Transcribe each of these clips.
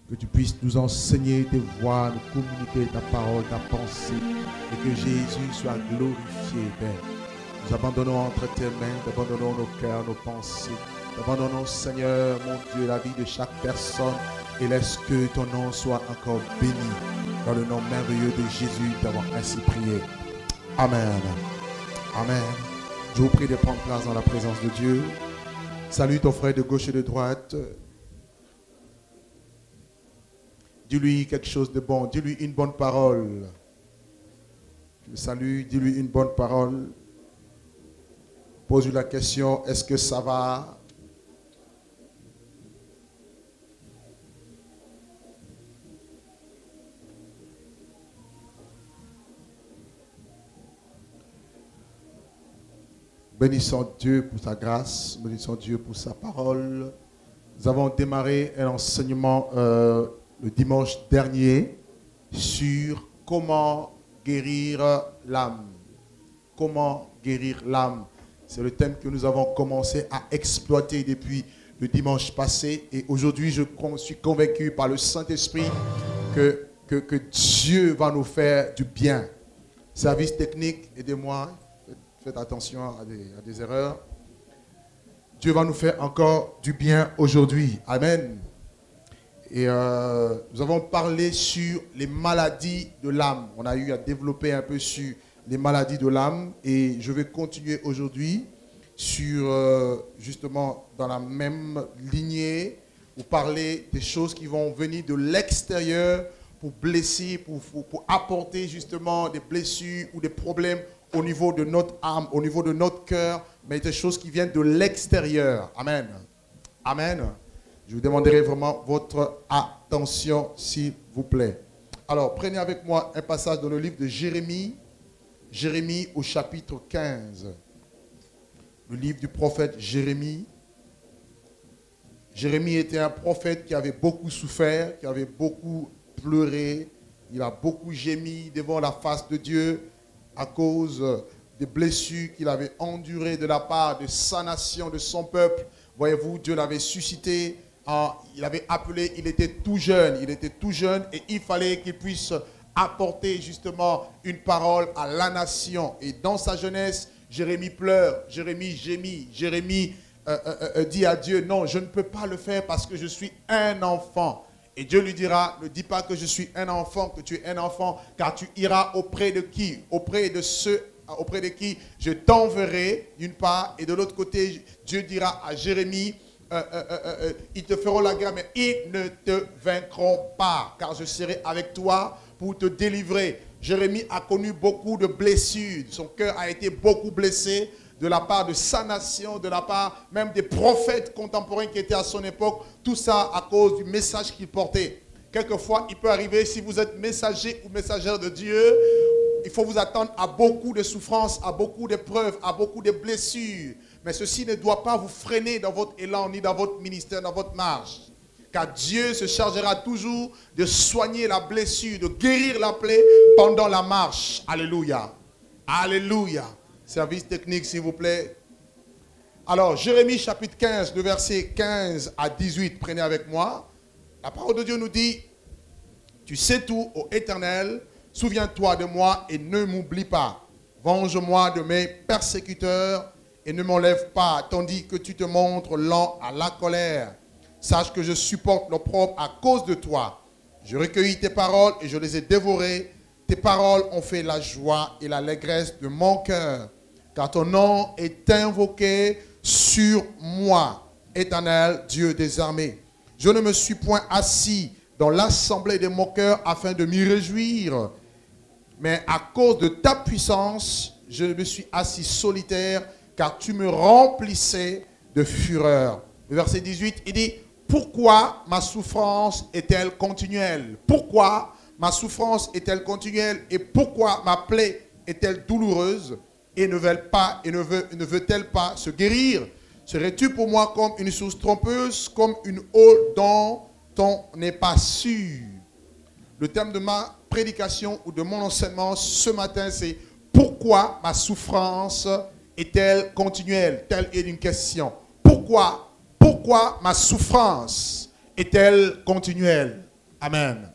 que tu puisses nous enseigner tes voies, nous communiquer ta parole, ta pensée, et que Jésus soit glorifié, Père. Nous abandonnons entre tes mains, nous abandonnons nos cœurs, nos pensées, nous abandonnons, Seigneur, mon Dieu, la vie de chaque personne, et laisse que ton nom soit encore béni. Dans le nom merveilleux de Jésus, d'avoir ainsi prié. Amen. Amen. Je vous prie de prendre place dans la présence de Dieu. Salue ton frère de gauche et de droite. Dis-lui quelque chose de bon. Dis-lui une bonne parole. Je le salue. Dis-lui une bonne parole. Pose-lui la question, est-ce que ça va? Bénissons Dieu pour sa grâce, bénissons Dieu pour sa parole. Nous avons démarré un enseignement le dimanche dernier sur comment guérir l'âme. Comment guérir l'âme. C'est le thème que nous avons commencé à exploiter depuis le dimanche passé. Et aujourd'hui, je suis convaincu par le Saint-Esprit que Dieu va nous faire du bien. Service technique, aidez-moi. Faites attention à des erreurs. Dieu va nous faire encore du bien aujourd'hui. Amen. Et nous avons parlé sur les maladies de l'âme. On a eu à développer un peu sur les maladies de l'âme. Et je vais continuer aujourd'hui sur, justement, dans la même lignée, pour parler des choses qui vont venir de l'extérieur pour blesser, pour apporter justement des blessures ou des problèmes au niveau de notre âme, au niveau de notre cœur, mais des choses qui viennent de l'extérieur. Amen. Amen. Je vous demanderai vraiment votre attention, s'il vous plaît. Alors, prenez avec moi un passage dans le livre de Jérémie, Jérémie au chapitre 15. Le livre du prophète Jérémie. Jérémie était un prophète qui avait beaucoup souffert, qui avait beaucoup pleuré. Il a beaucoup gémi devant la face de Dieu à cause des blessures qu'il avait endurées de la part de sa nation, de son peuple. Voyez-vous, Dieu l'avait suscité, il avait appelé, il était tout jeune et il fallait qu'il puisse apporter justement une parole à la nation. Et dans sa jeunesse, Jérémie pleure, Jérémie gémit, Jérémie dit à Dieu, non, je ne peux pas le faire parce que je suis un enfant. Et Dieu lui dira, ne dis pas que je suis un enfant, que tu es un enfant, car tu iras auprès de qui? Auprès de ceux auprès de qui je t'enverrai, d'une part, et de l'autre côté, Dieu dira à Jérémie, ils te feront la guerre, mais ils ne te vaincront pas, car je serai avec toi pour te délivrer. Jérémie a connu beaucoup de blessures, son cœur a été beaucoup blessé, de la part de sa nation, de la part même des prophètes contemporains qui étaient à son époque, tout ça à cause du message qu'il portait. Quelquefois, il peut arriver, si vous êtes messager ou messagère de Dieu, il faut vous attendre à beaucoup de souffrances, à beaucoup d'épreuves, à beaucoup de blessures. Mais ceci ne doit pas vous freiner dans votre élan, ni dans votre ministère, dans votre marche. Car Dieu se chargera toujours de soigner la blessure, de guérir la plaie pendant la marche. Alléluia. Alléluia. Service technique, s'il vous plaît. Alors, Jérémie chapitre 15, le verset 15 à 18, prenez avec moi. La parole de Dieu nous dit, tu sais tout, ô Éternel, souviens-toi de moi et ne m'oublie pas. Venge-moi de mes persécuteurs et ne m'enlève pas, tandis que tu te montres lent à la colère. Sache que je supporte l'opprobre à cause de toi. Je recueillis tes paroles et je les ai dévorées. Tes paroles ont fait la joie et l'allégresse de mon cœur. Car ton nom est invoqué sur moi, Éternel, Dieu des armées. Je ne me suis point assis dans l'assemblée des moqueurs afin de m'y réjouir. Mais à cause de ta puissance, je me suis assis solitaire, car tu me remplissais de fureur. Le verset 18, il dit, pourquoi ma souffrance est-elle continuelle? Pourquoi ma souffrance est-elle continuelle? Et pourquoi ma plaie est-elle douloureuse? Et ne veut-elle pas se guérir? Serais-tu pour moi comme une source trompeuse, comme une eau dont on n'est pas sûr? Le thème de ma prédication ou de mon enseignement ce matin, c'est pourquoi ma souffrance est-elle continuelle? Telle est une question. Pourquoi ma souffrance est-elle continuelle? Amen.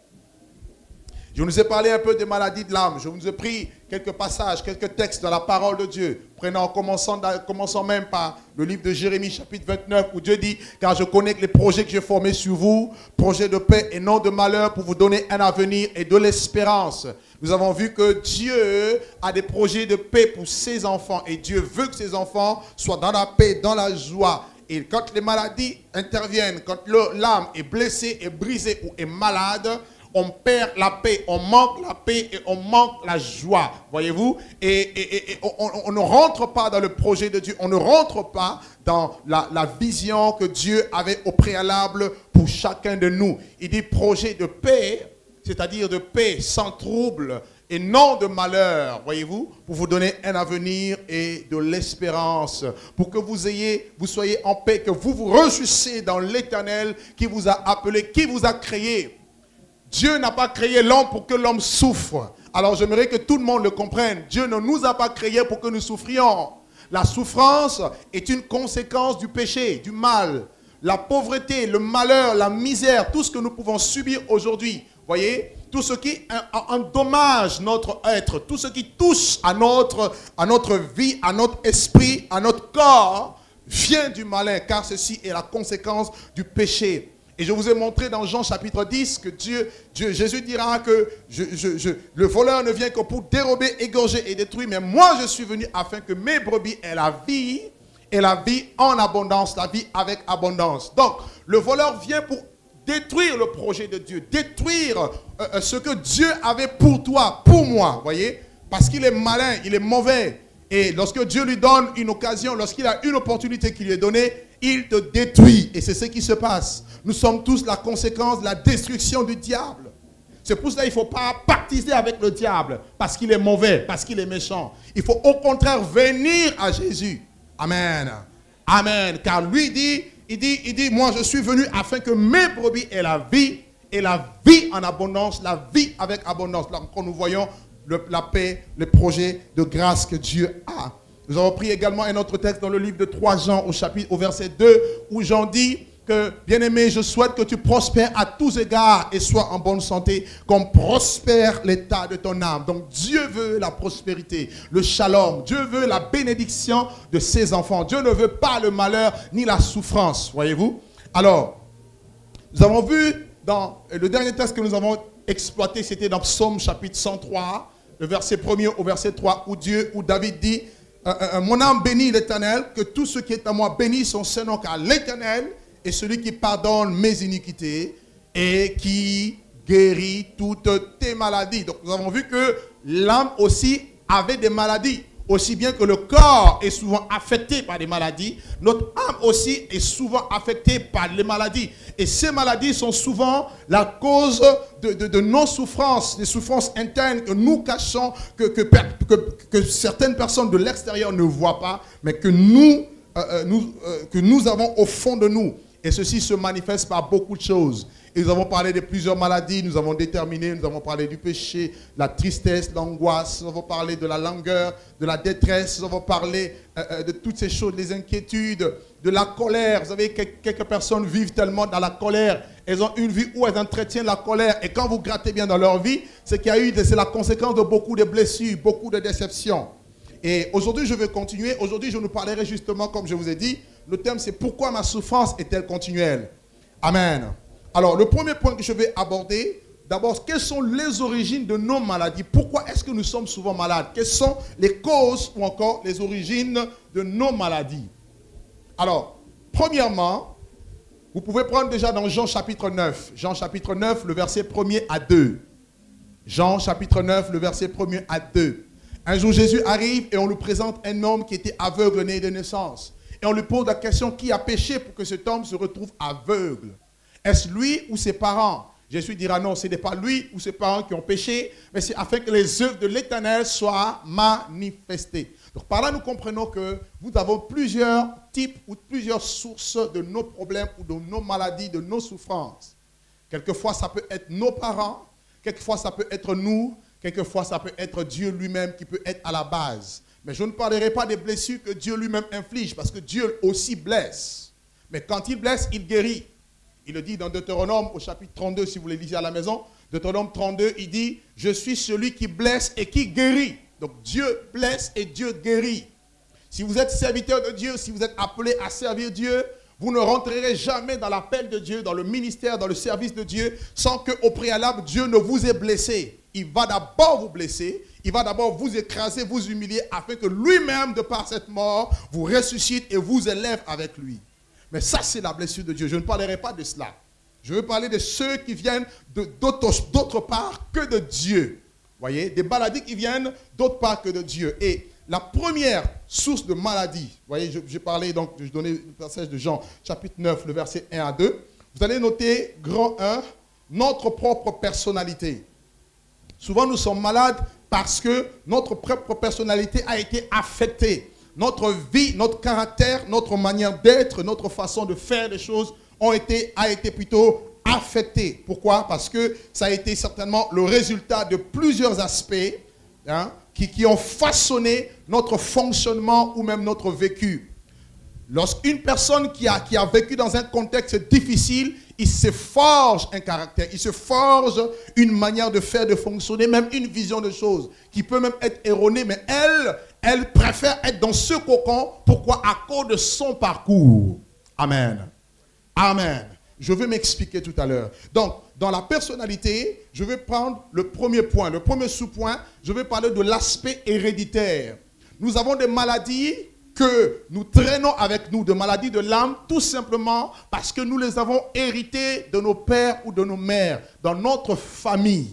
Je vous ai parlé un peu des maladies de l'âme. Je vous ai pris quelques passages, quelques textes dans la parole de Dieu. Prenons, commençons même par le livre de Jérémie, chapitre 29, où Dieu dit, « Car je connais les projets que j'ai formés sur vous, projets de paix et non de malheur, pour vous donner un avenir et de l'espérance. » Nous avons vu que Dieu a des projets de paix pour ses enfants. Et Dieu veut que ses enfants soient dans la paix, dans la joie. Et quand les maladies interviennent, quand l'âme est blessée, est brisée ou est malade, on perd la paix, on manque la paix et on manque la joie, voyez-vous. Et on ne rentre pas dans le projet de Dieu, on ne rentre pas dans la vision que Dieu avait au préalable pour chacun de nous. Il dit projet de paix, c'est-à-dire de paix sans trouble et non de malheur, voyez-vous, pour vous donner un avenir et de l'espérance, pour que vous soyez en paix, que vous vous réjouissez dans l'Éternel qui vous a appelé, qui vous a créé. Dieu n'a pas créé l'homme pour que l'homme souffre. Alors j'aimerais que tout le monde le comprenne. Dieu ne nous a pas créés pour que nous souffrions. La souffrance est une conséquence du péché, du mal. La pauvreté, le malheur, la misère, tout ce que nous pouvons subir aujourd'hui. Voyez, tout ce qui endommage notre être, tout ce qui touche à notre vie, à notre esprit, à notre corps, vient du malin, car ceci est la conséquence du péché. Et je vous ai montré dans Jean chapitre 10 que Jésus dira que le voleur ne vient que pour dérober, égorger et détruire. Mais moi, je suis venu afin que mes brebis aient la vie, et la vie en abondance, la vie avec abondance. Donc, le voleur vient pour détruire le projet de Dieu, détruire ce que Dieu avait pour toi, pour moi, voyez, parce qu'il est malin, il est mauvais. Et lorsque Dieu lui donne une occasion, lorsqu'il a une opportunité qui lui est donnée, il te détruit. Et c'est ce qui se passe. Nous sommes tous la conséquence de la destruction du diable. C'est pour cela qu'il ne faut pas pactiser avec le diable, parce qu'il est mauvais, parce qu'il est méchant. Il faut au contraire venir à Jésus. Amen. Amen. Car lui il dit, moi je suis venu afin que mes brebis aient la vie, et la vie en abondance, la vie avec abondance. Là encore nous voyons la paix, les projets de grâce que Dieu a. Nous avons pris également un autre texte dans le livre de 3 Jean au verset 2, où Jean dit que, bien-aimé, je souhaite que tu prospères à tous égards et sois en bonne santé, comme prospère l'état de ton âme. Donc Dieu veut la prospérité, le shalom. Dieu veut la bénédiction de ses enfants. Dieu ne veut pas le malheur ni la souffrance, voyez-vous. Alors, nous avons vu dans le dernier texte que nous avons exploité, c'était dans Psaume chapitre 103, le verset 1er au verset 3, où David dit, mon âme bénit l'Éternel, que tout ce qui est à moi bénisse son Saint-Nom, car l'Éternel est celui qui pardonne mes iniquités et qui guérit toutes tes maladies. Donc nous avons vu que l'âme aussi avait des maladies. Aussi bien que le corps est souvent affecté par des maladies, notre âme aussi est souvent affectée par les maladies. Et ces maladies sont souvent la cause de nos souffrances, des souffrances internes que nous cachons, que certaines personnes de l'extérieur ne voient pas, mais que nous avons au fond de nous. Et ceci se manifeste par beaucoup de choses. Et nous avons parlé de plusieurs maladies, nous avons déterminé, nous avons parlé du péché, la tristesse, l'angoisse, nous avons parlé de la langueur, de la détresse, nous avons parlé de toutes ces choses, les inquiétudes, de la colère. Vous savez, quelques personnes vivent tellement dans la colère, elles ont une vie où elles entretiennent la colère. Et quand vous grattez bien dans leur vie, c'est la conséquence de beaucoup de blessures, beaucoup de déceptions. Et aujourd'hui, je vais continuer. Aujourd'hui, je nous parlerai justement, comme je vous ai dit, le thème c'est pourquoi ma souffrance est-elle continuelle? Amen. Alors, le premier point que je vais aborder, d'abord, quelles sont les origines de nos maladies? Pourquoi est-ce que nous sommes souvent malades? Quelles sont les causes ou encore les origines de nos maladies? Alors, premièrement, vous pouvez prendre déjà dans Jean chapitre 9. Jean chapitre 9, le verset 1er à 2. Jean chapitre 9, le verset 1er à 2. Un jour, Jésus arrive et on lui présente un homme qui était aveugle né de naissance. Et on lui pose la question, qui a péché pour que cet homme se retrouve aveugle? Est-ce lui ou ses parents? Jésus dira non, ce n'est pas lui ou ses parents qui ont péché, mais c'est afin que les œuvres de l'Éternel soient manifestées. Donc par là, nous comprenons que nous avons plusieurs types ou plusieurs sources de nos problèmes ou de nos maladies, de nos souffrances. Quelquefois, ça peut être nos parents, quelquefois, ça peut être nous, quelquefois, ça peut être Dieu lui-même qui peut être à la base. Mais je ne parlerai pas des blessures que Dieu lui-même inflige, parce que Dieu aussi blesse. Mais quand il blesse, il guérit. Il le dit dans Deutéronome au chapitre 32, si vous le lisez à la maison. Deutéronome 32, il dit, je suis celui qui blesse et qui guérit. Donc Dieu blesse et Dieu guérit. Si vous êtes serviteur de Dieu, si vous êtes appelé à servir Dieu, vous ne rentrerez jamais dans l'appel de Dieu, dans le ministère, dans le service de Dieu, sans qu'au préalable, Dieu ne vous ait blessé. Il va d'abord vous blesser, il va d'abord vous écraser, vous humilier, afin que lui-même, de par cette mort, vous ressuscite et vous élève avec lui. Mais ça, c'est la blessure de Dieu. Je ne parlerai pas de cela. Je veux parler de ceux qui viennent d'autre part que de Dieu. Vous voyez, des maladies qui viennent d'autre part que de Dieu. Et la première source de maladie, vous voyez, j'ai parlé, donc, je donnais le passage de Jean, chapitre 9, le verset 1 à 2. Vous allez noter, grand 1, notre propre personnalité. Souvent, nous sommes malades parce que notre propre personnalité a été affectée. Notre vie, notre caractère, notre manière d'être, notre façon de faire les choses a été plutôt affectée. Pourquoi? Parce que ça a été certainement le résultat de plusieurs aspects qui ont façonné notre fonctionnement ou même notre vécu. Lorsqu'une personne qui a vécu dans un contexte difficile, il se forge un caractère, il se forge une manière de faire, de fonctionner, même une vision de choses qui peut même être erronée, mais elle préfère être dans ce cocon. Pourquoi? À cause de son parcours. Amen. Amen. Je vais m'expliquer tout à l'heure. Donc, dans la personnalité, je vais prendre le premier point, le premier sous-point. Je vais parler de l'aspect héréditaire. Nous avons des maladies que nous traînons avec nous, des maladies de l'âme, tout simplement parce que nous les avons héritées de nos pères ou de nos mères, dans notre famille.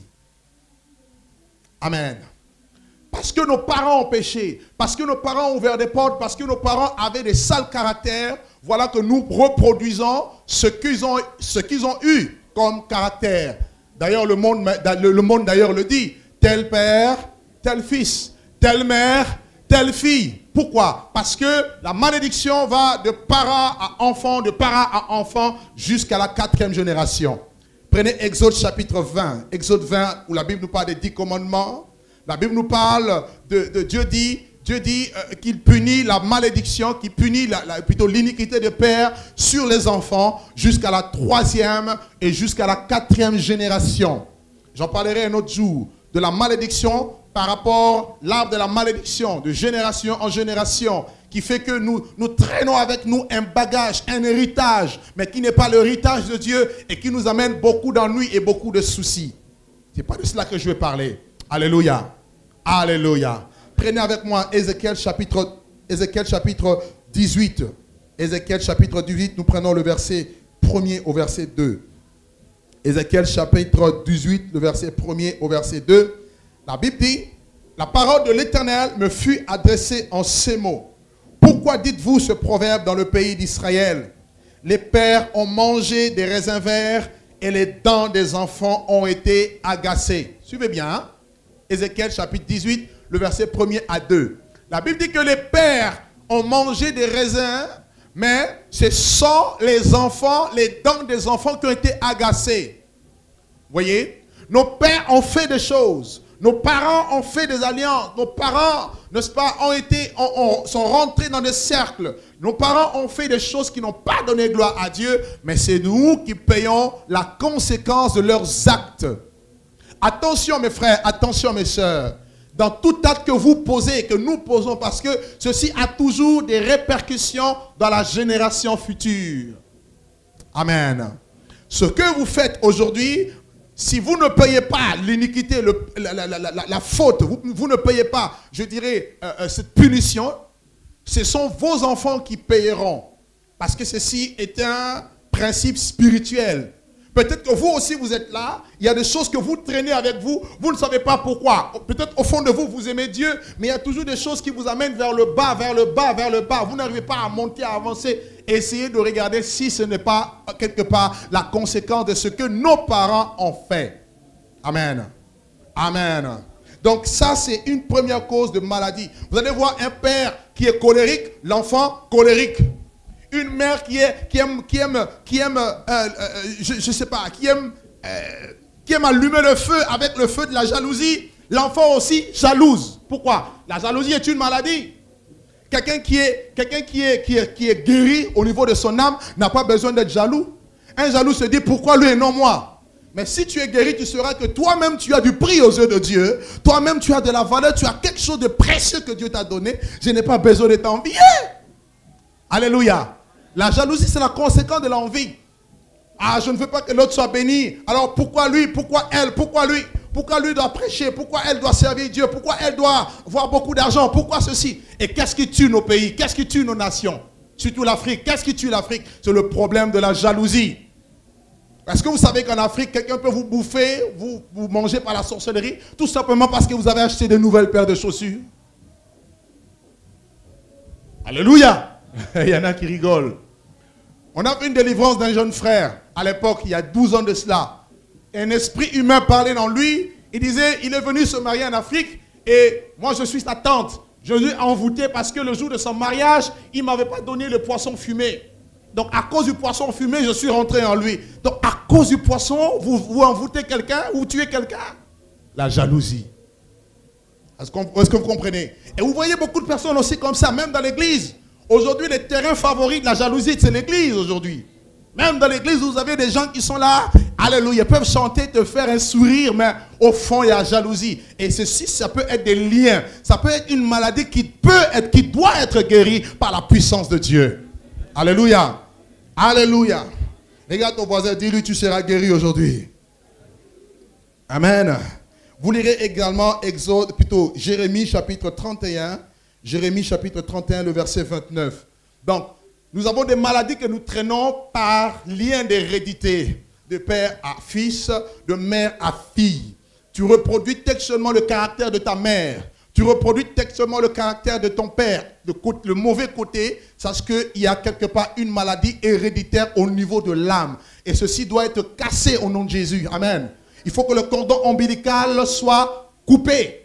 Amen. Parce que nos parents ont péché, parce que nos parents ont ouvert des portes, parce que nos parents avaient des sales caractères, voilà que nous reproduisons ce qu'ils ont eu comme caractère. D'ailleurs, le monde d'ailleurs le dit. Tel père, tel fils. Telle mère, telle fille. Pourquoi? Parce que la malédiction va de parent à enfant jusqu'à la 4e génération. Prenez Exode chapitre 20. Exode 20 où la Bible nous parle des 10 commandements. La Bible nous parle de Dieu dit qu'il punit la malédiction, qu'il punit plutôt l'iniquité de père sur les enfants jusqu'à la 3e et jusqu'à la 4e génération. J'en parlerai un autre jour de la malédiction par rapport à l'arbre de la malédiction, de génération en génération, qui fait que nous traînons avec nous un bagage, un héritage, mais qui n'est pas l'héritage de Dieu et qui nous amène beaucoup d'ennuis et beaucoup de soucis. Ce n'est pas de cela que je vais parler. Alléluia. Alléluia. Prenez avec moi Ézéchiel chapitre 18. Ézéchiel chapitre 18, nous prenons le verset 1er au verset 2. Ézéchiel chapitre 18, le verset 1er au verset 2. La Bible dit, la parole de l'Éternel me fut adressée en ces mots. Pourquoi dites-vous ce proverbe dans le pays d'Israël? Les pères ont mangé des raisins verts et les dents des enfants ont été agacées. Suivez bien, hein? Ézéchiel chapitre 18, le verset 1er à 2. La Bible dit que les pères ont mangé des raisins, mais ce sont les enfants, les dents des enfants qui ont été agacées. Vous voyez? Nos pères ont fait des choses. Nos parents ont fait des alliances. Nos parents, n'est-ce pas, sont rentrés dans des cercles. Nos parents ont fait des choses qui n'ont pas donné gloire à Dieu, mais c'est nous qui payons la conséquence de leurs actes. Attention mes frères, attention mes sœurs. Dans tout acte que vous posez, que nous posons, parce que ceci a toujours des répercussions dans la génération future. Amen. Ce que vous faites aujourd'hui, si vous ne payez pas l'iniquité, la faute, vous ne payez pas, je dirais, cette punition, ce sont vos enfants qui payeront. Parce que ceci est un principe spirituel. Peut-être que vous aussi vous êtes là, il y a des choses que vous traînez avec vous, vous ne savez pas pourquoi. Peut-être au fond de vous, vous aimez Dieu, mais il y a toujours des choses qui vous amènent vers le bas, vers le bas, vers le bas. Vous n'arrivez pas à monter, à avancer. Essayez de regarder si ce n'est pas quelque part la conséquence de ce que nos parents ont fait. Amen. Amen. Donc ça, c'est une première cause de maladie. Vous allez voir un père qui est colérique, l'enfant colérique. Une mère qui aime allumer le feu avec le feu de la jalousie. L'enfant aussi jalouse. Pourquoi? La jalousie est une maladie. Quelqu'un qui est guéri au niveau de son âme n'a pas besoin d'être jaloux. Un jaloux se dit, pourquoi lui et non moi? Mais si tu es guéri, tu sauras que toi-même, tu as du prix aux yeux de Dieu. Toi-même, tu as de la valeur. Tu as quelque chose de précieux que Dieu t'a donné. Je n'ai pas besoin de t'envier. Alléluia. La jalousie, c'est la conséquence de l'envie. Ah, je ne veux pas que l'autre soit béni. Alors pourquoi lui? Pourquoi elle? Pourquoi lui? Pourquoi lui doit prêcher? Pourquoi elle doit servir Dieu? Pourquoi elle doit avoir beaucoup d'argent? Pourquoi ceci? Et qu'est-ce qui tue nos pays? Qu'est-ce qui tue nos nations? Surtout l'Afrique. Qu'est-ce qui tue l'Afrique? C'est le problème de la jalousie. Est-ce que vous savez qu'en Afrique, quelqu'un peut vous bouffer, vous manger par la sorcellerie, tout simplement parce que vous avez acheté de nouvelles paires de chaussures? Alléluia! Il y en a qui rigolent. On a fait une délivrance d'un jeune frère, à l'époque, il y a 12 ans de cela. Un esprit humain parlait dans lui. Il disait, il est venu se marier en Afrique et moi je suis sa tante. Je lui ai envoûté parce que le jour de son mariage, il ne m'avait pas donné le poisson fumé. Donc à cause du poisson fumé, je suis rentré en lui. Donc à cause du poisson, vous envoûtez quelqu'un, vous tuez quelqu'un. La jalousie. Est-ce que vous comprenez? Et vous voyez beaucoup de personnes aussi comme ça, même dans l'église. Aujourd'hui, les terrains favoris de la jalousie, c'est l'église aujourd'hui. Même dans l'église, vous avez des gens qui sont là, alléluia, ils peuvent chanter, te faire un sourire, mais au fond, il y a la jalousie. Et ceci, ça peut être des liens. Ça peut être une maladie qui doit être guérie par la puissance de Dieu. Alléluia. Alléluia. Regarde ton voisin, dis-lui, tu seras guéri aujourd'hui. Amen. Vous lirez également Jérémie chapitre 31. Jérémie chapitre 31, le verset 29. Donc, nous avons des maladies que nous traînons par lien d'hérédité, de père à fils, de mère à fille. Tu reproduis textuellement le caractère de ta mère. Tu reproduis textuellement le caractère de ton père. Le mauvais côté, sache qu'il y a quelque part une maladie héréditaire au niveau de l'âme. Et ceci doit être cassé au nom de Jésus. Amen. Il faut que le cordon ombilical soit coupé.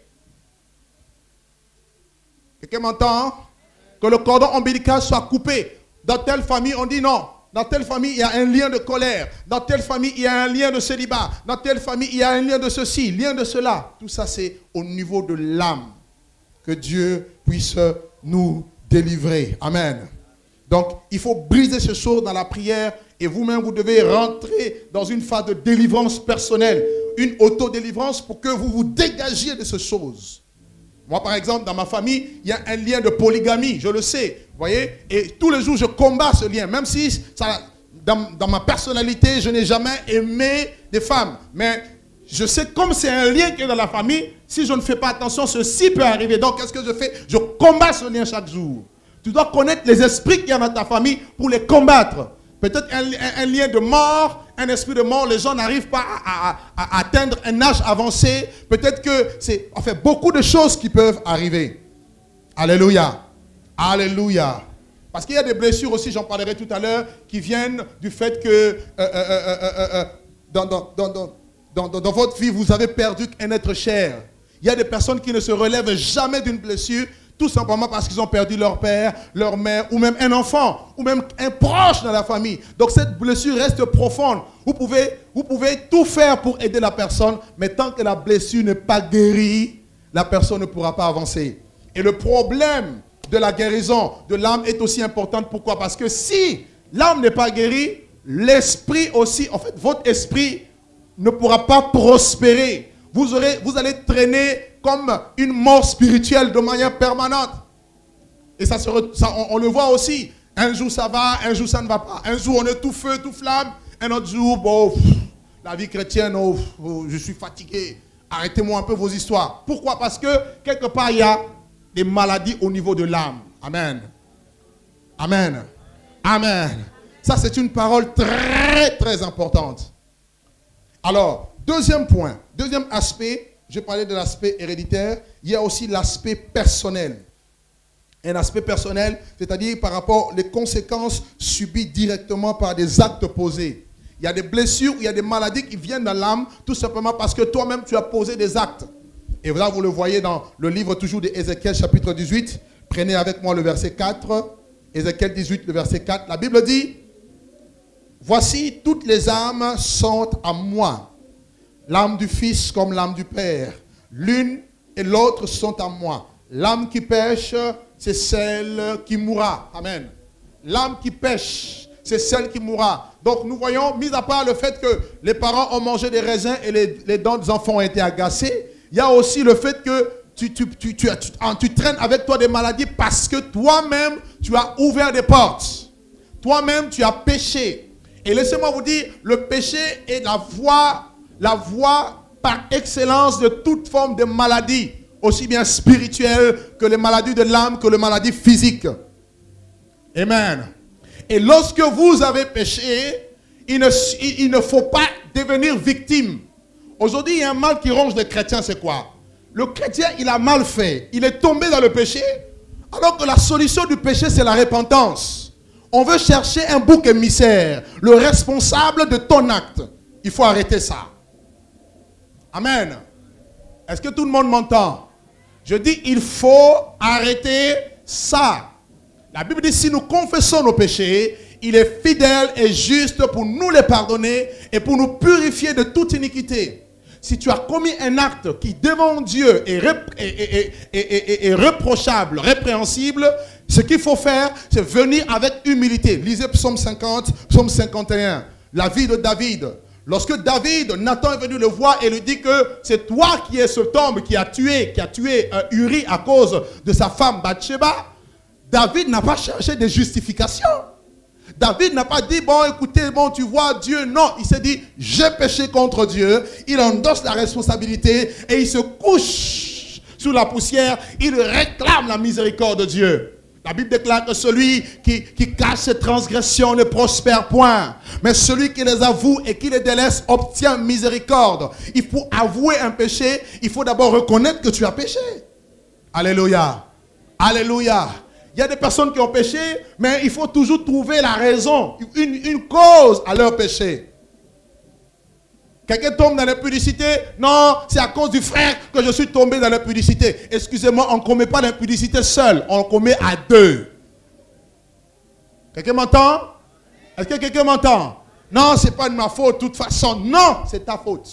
Quelqu'un m'entend? Que le cordon ombilical soit coupé. Dans telle famille, on dit non. Dans telle famille, il y a un lien de colère. Dans telle famille, il y a un lien de célibat. Dans telle famille, il y a un lien de ceci, lien de cela. Tout ça, c'est au niveau de l'âme. Que Dieu puisse nous délivrer. Amen. Donc, il faut briser ces choses dans la prière. Et vous-même, vous devez rentrer dans une phase de délivrance personnelle. Une autodélivrance pour que vous vous dégagiez de ces choses. Moi, par exemple, dans ma famille, il y a un lien de polygamie, je le sais, vous voyez. Et tous les jours, je combats ce lien, même si ça, dans ma personnalité, je n'ai jamais aimé des femmes. Mais je sais, comme c'est un lien qui est dans la famille, si je ne fais pas attention, ceci peut arriver. Donc, qu'est-ce que je fais? Je combats ce lien chaque jour. Tu dois connaître les esprits qu'il y a dans ta famille pour les combattre. Peut-être un lien de mort, un esprit de mort, les gens n'arrivent pas à atteindre un âge avancé. Peut-être que c'est beaucoup de choses qui peuvent arriver. Alléluia. Alléluia. Parce qu'il y a des blessures aussi, j'en parlerai tout à l'heure, qui viennent du fait que dans votre vie, vous avez perdu un être cher. Il y a des personnes qui ne se relèvent jamais d'une blessure, tout simplement parce qu'ils ont perdu leur père, leur mère, ou même un enfant, ou même un proche dans la famille. Donc cette blessure reste profonde. Vous pouvez tout faire pour aider la personne, mais tant que la blessure n'est pas guérie, la personne ne pourra pas avancer. Et le problème de la guérison de l'âme est aussi important. Pourquoi? Parce que si l'âme n'est pas guérie, l'esprit aussi, en fait, votre esprit ne pourra pas prospérer. Vous allez traîner comme une mort spirituelle de manière permanente. Et on le voit aussi. Un jour ça va, un jour ça ne va pas. Un jour on est tout feu, tout flamme. Un autre jour, bon, la vie chrétienne, je suis fatigué. Arrêtez-moi un peu vos histoires. Pourquoi? Parce que quelque part il y a des maladies au niveau de l'âme. Amen. Amen. Amen. Ça c'est une parole très très importante. Alors, deuxième point, deuxième aspect. Je parlais de l'aspect héréditaire, il y a aussi l'aspect personnel. Un aspect personnel, c'est-à-dire par rapport aux conséquences subies directement par des actes posés. Il y a des blessures, il y a des maladies qui viennent dans l'âme, tout simplement parce que toi-même tu as posé des actes. Et là, vous le voyez dans le livre toujours d'Ézéchiel, chapitre 18. Prenez avec moi le verset 4. Ézéchiel 18, le verset 4. La Bible dit, « Voici, toutes les âmes sont à moi. L'âme du Fils comme l'âme du Père. L'une et l'autre sont à moi. L'âme qui pêche, c'est celle qui mourra. » Amen. L'âme qui pêche, c'est celle qui mourra. Donc nous voyons, mis à part le fait que les parents ont mangé des raisins et les dents des enfants ont été agacées, il y a aussi le fait que tu traînes avec toi des maladies parce que toi-même, tu as ouvert des portes. Toi-même, tu as péché. Et laissez-moi vous dire, le péché est la voie par excellence de toute forme de maladie, aussi bien spirituelle que les maladies de l'âme, que les maladies physiques. Amen. Et lorsque vous avez péché, il ne faut pas devenir victime. Aujourd'hui, il y a un mal qui ronge les chrétiens, c'est quoi? Le chrétien, il a mal fait. Il est tombé dans le péché, alors que la solution du péché, c'est la repentance. On veut chercher un bouc émissaire, le responsable de ton acte. Il faut arrêter ça. Amen. Est-ce que tout le monde m'entend? Je dis, il faut arrêter ça. La Bible dit, si nous confessons nos péchés, il est fidèle et juste pour nous les pardonner et pour nous purifier de toute iniquité. Si tu as commis un acte qui devant Dieu est reprochable, répréhensible, ce qu'il faut faire, c'est venir avec humilité. Lisez Psaume 50, Psaume 51. La vie de David. Lorsque Nathan est venu le voir et lui dit que c'est toi qui es cet homme qui a tué Uri à cause de sa femme Bathsheba, David n'a pas cherché de justification. David n'a pas dit, bon écoutez, bon tu vois Dieu. Non, il s'est dit, j'ai péché contre Dieu. Il endosse la responsabilité et il se couche sous la poussière. Il réclame la miséricorde de Dieu. La Bible déclare que celui qui cache ses transgressions ne prospère point. Mais celui qui les avoue et qui les délaisse obtient miséricorde. Il faut avouer un péché. Il faut d'abord reconnaître que tu as péché. Alléluia. Alléluia. Il y a des personnes qui ont péché, mais il faut toujours trouver la raison, une cause à leur péché. Quelqu'un tombe dans l'impudicité. Non, c'est à cause du frère que je suis tombé dans l'impudicité. Excusez-moi, on ne commet pas l'impudicité seul. On le commet à deux. Quelqu'un m'entend? Est-ce que quelqu'un m'entend? Non, ce n'est pas de ma faute de toute façon. Non, c'est ta faute.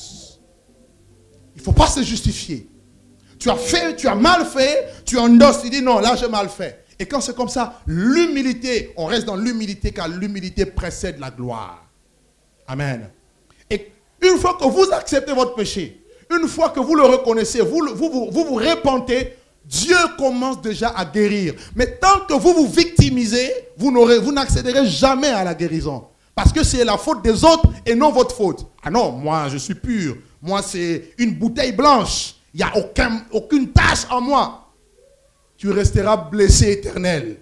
Il ne faut pas se justifier. Tu as fait, tu as mal fait, tu endosses, tu dis non, là j'ai mal fait. Et quand c'est comme ça, l'humilité, on reste dans l'humilité car l'humilité précède la gloire. Amen. Et une fois que vous acceptez votre péché, une fois que vous le reconnaissez, vous vous repentez, Dieu commence déjà à guérir. Mais tant que vous vous victimisez, vous n'accéderez jamais à la guérison. Parce que c'est la faute des autres et non votre faute. Ah non, moi je suis pur. Moi c'est une bouteille blanche. Il n'y a aucune tache en moi. Tu resteras blessé éternel.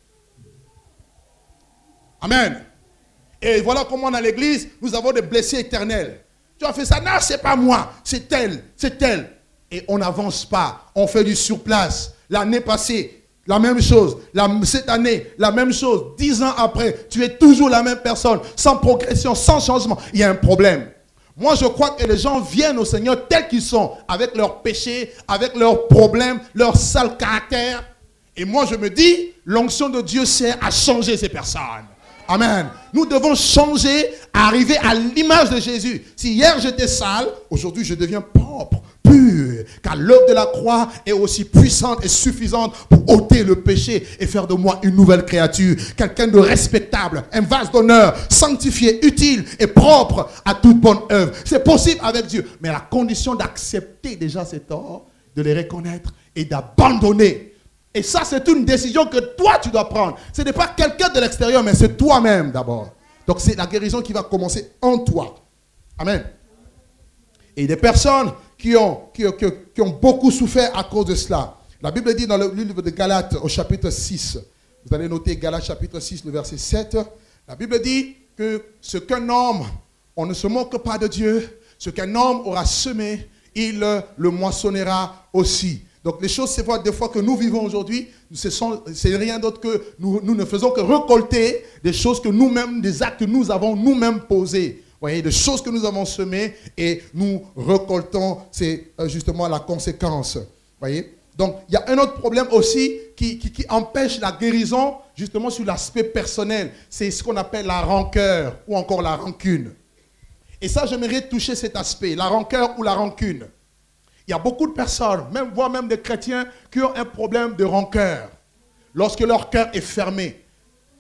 Amen. Et voilà comment dans l'église, nous avons des blessés éternels. Tu as fait ça, non, c'est pas moi, c'est elle, c'est elle. Et on n'avance pas, on fait du surplace. L'année passée, la même chose. Cette année, la même chose. 10 ans après, tu es toujours la même personne, sans progression, sans changement. Il y a un problème. Moi, je crois que les gens viennent au Seigneur tels qu'ils sont, avec leurs péchés, avec leurs problèmes, leur sale caractère. Et moi, je me dis, l'onction de Dieu sert à changer ces personnes. Amen. Nous devons changer, arriver à l'image de Jésus. Si hier j'étais sale, aujourd'hui je deviens propre, pur. Car l'œuvre de la croix est aussi puissante et suffisante pour ôter le péché et faire de moi une nouvelle créature. Quelqu'un de respectable, un vase d'honneur, sanctifié, utile et propre à toute bonne œuvre. C'est possible avec Dieu. Mais à la condition d'accepter déjà ces torts, de les reconnaître et d'abandonner. Et ça, c'est une décision que toi, tu dois prendre. Ce n'est pas quelqu'un de l'extérieur, mais c'est toi-même d'abord. Donc, c'est la guérison qui va commencer en toi. Amen. Et des personnes qui ont beaucoup souffert à cause de cela. La Bible dit dans le livre de Galates, au chapitre 6, vous allez noter Galates chapitre 6, le verset 7. La Bible dit que ce qu'un homme, on ne se moque pas de Dieu, ce qu'un homme aura semé, il le moissonnera aussi. Donc les choses, c'est des fois que nous vivons aujourd'hui, c'est rien d'autre que nous ne faisons que récolter des choses que nous-mêmes, des actes que nous avons nous-mêmes posés. Vous voyez, des choses que nous avons semées et nous récoltons, c'est justement la conséquence. Vous voyez? Donc il y a un autre problème aussi qui empêche la guérison, justement sur l'aspect personnel. C'est ce qu'on appelle la rancœur ou encore la rancune. Et ça, j'aimerais toucher cet aspect, la rancœur ou la rancune. Il y a beaucoup de personnes, voire même des chrétiens, qui ont un problème de rancœur lorsque leur cœur est fermé.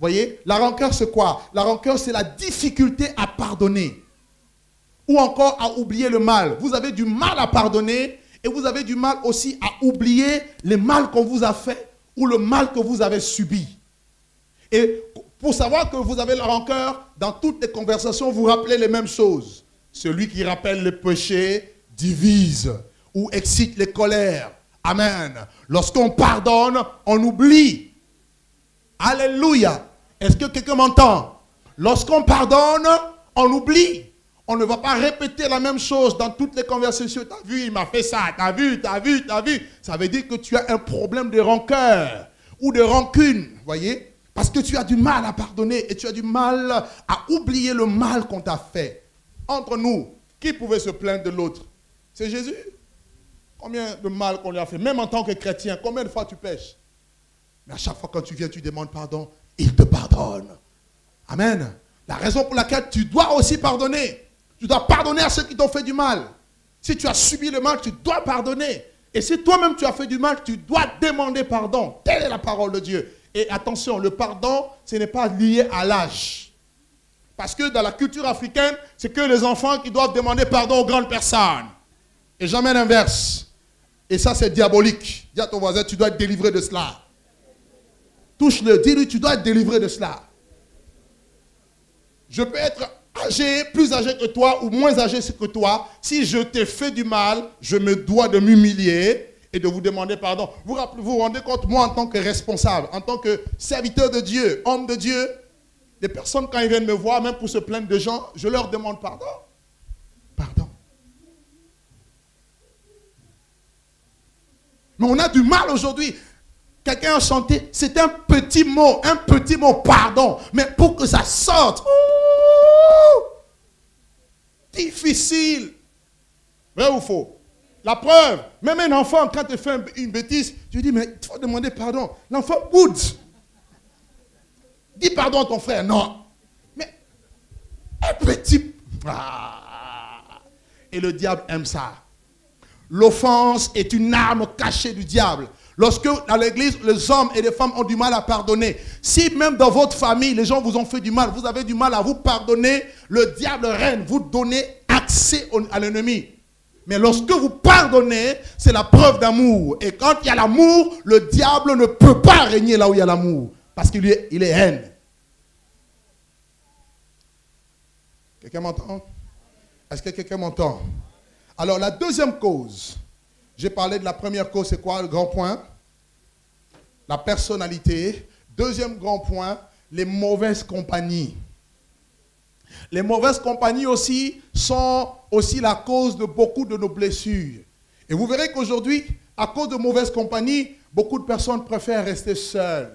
Voyez, la rancœur c'est quoi? La rancœur c'est la difficulté à pardonner. Ou encore à oublier le mal. Vous avez du mal à pardonner et vous avez du mal aussi à oublier le mal qu'on vous a fait ou le mal que vous avez subi. Et pour savoir que vous avez la rancœur, dans toutes les conversations, vous rappelez les mêmes choses. Celui qui rappelle les péchés divise ou excite les colères. Amen. Lorsqu'on pardonne, on oublie. Alléluia. Est-ce que quelqu'un m'entend? Lorsqu'on pardonne, on oublie. On ne va pas répéter la même chose dans toutes les conversations. T'as vu, il m'a fait ça. T'as vu. Ça veut dire que tu as un problème de rancœur ou de rancune. Voyez? Parce que tu as du mal à pardonner et tu as du mal à oublier le mal qu'on t'a fait. Entre nous, qui pouvait se plaindre de l'autre? C'est Jésus. Combien de mal qu'on lui a fait? Même en tant que chrétien, combien de fois tu pêches? Mais à chaque fois quand tu viens, tu demandes pardon, il te pardonne. Amen. La raison pour laquelle tu dois aussi pardonner. Tu dois pardonner à ceux qui t'ont fait du mal. Si tu as subi le mal, tu dois pardonner. Et si toi-même tu as fait du mal, tu dois demander pardon. Telle est la parole de Dieu. Et attention, le pardon, ce n'est pas lié à l'âge. Parce que dans la culture africaine, c'est que les enfants qui doivent demander pardon aux grandes personnes. Et jamais l'inverse. Et ça, c'est diabolique. Dis à ton voisin, tu dois être délivré de cela. Touche-le, dis-lui, tu dois être délivré de cela. Je peux être âgé, plus âgé que toi ou moins âgé que toi. Si je t'ai fait du mal, je me dois de m'humilier et de vous demander pardon. Vous vous rendez compte, moi en tant que responsable, en tant que serviteur de Dieu, homme de Dieu, les personnes quand ils viennent me voir, même pour se plaindre de gens, je leur demande pardon. Pardon. Mais on a du mal aujourd'hui. Quelqu'un a chanté, c'est un petit mot, pardon. Mais pour que ça sorte, difficile. Vrai ou faux? La preuve, même un enfant, quand il fait une bêtise, tu lui dis, mais il faut demander pardon. L'enfant boude. Dis pardon à ton frère. Non. Mais un petit... Et le diable aime ça. L'offense est une arme cachée du diable. Lorsque dans l'église, les hommes et les femmes ont du mal à pardonner, si même dans votre famille, les gens vous ont fait du mal, vous avez du mal à vous pardonner, le diable règne, vous donnez accès à l'ennemi. Mais lorsque vous pardonnez, c'est la preuve d'amour. Et quand il y a l'amour, le diable ne peut pas régner là où il y a l'amour. Parce qu'il est haine. Quelqu'un m'entend? Est-ce que quelqu'un m'entend? Alors la deuxième cause, j'ai parlé de la première cause, c'est quoi le grand point? La personnalité. Deuxième grand point, les mauvaises compagnies. Les mauvaises compagnies aussi sont aussi la cause de beaucoup de nos blessures. Et vous verrez qu'aujourd'hui, à cause de mauvaises compagnies, beaucoup de personnes préfèrent rester seules.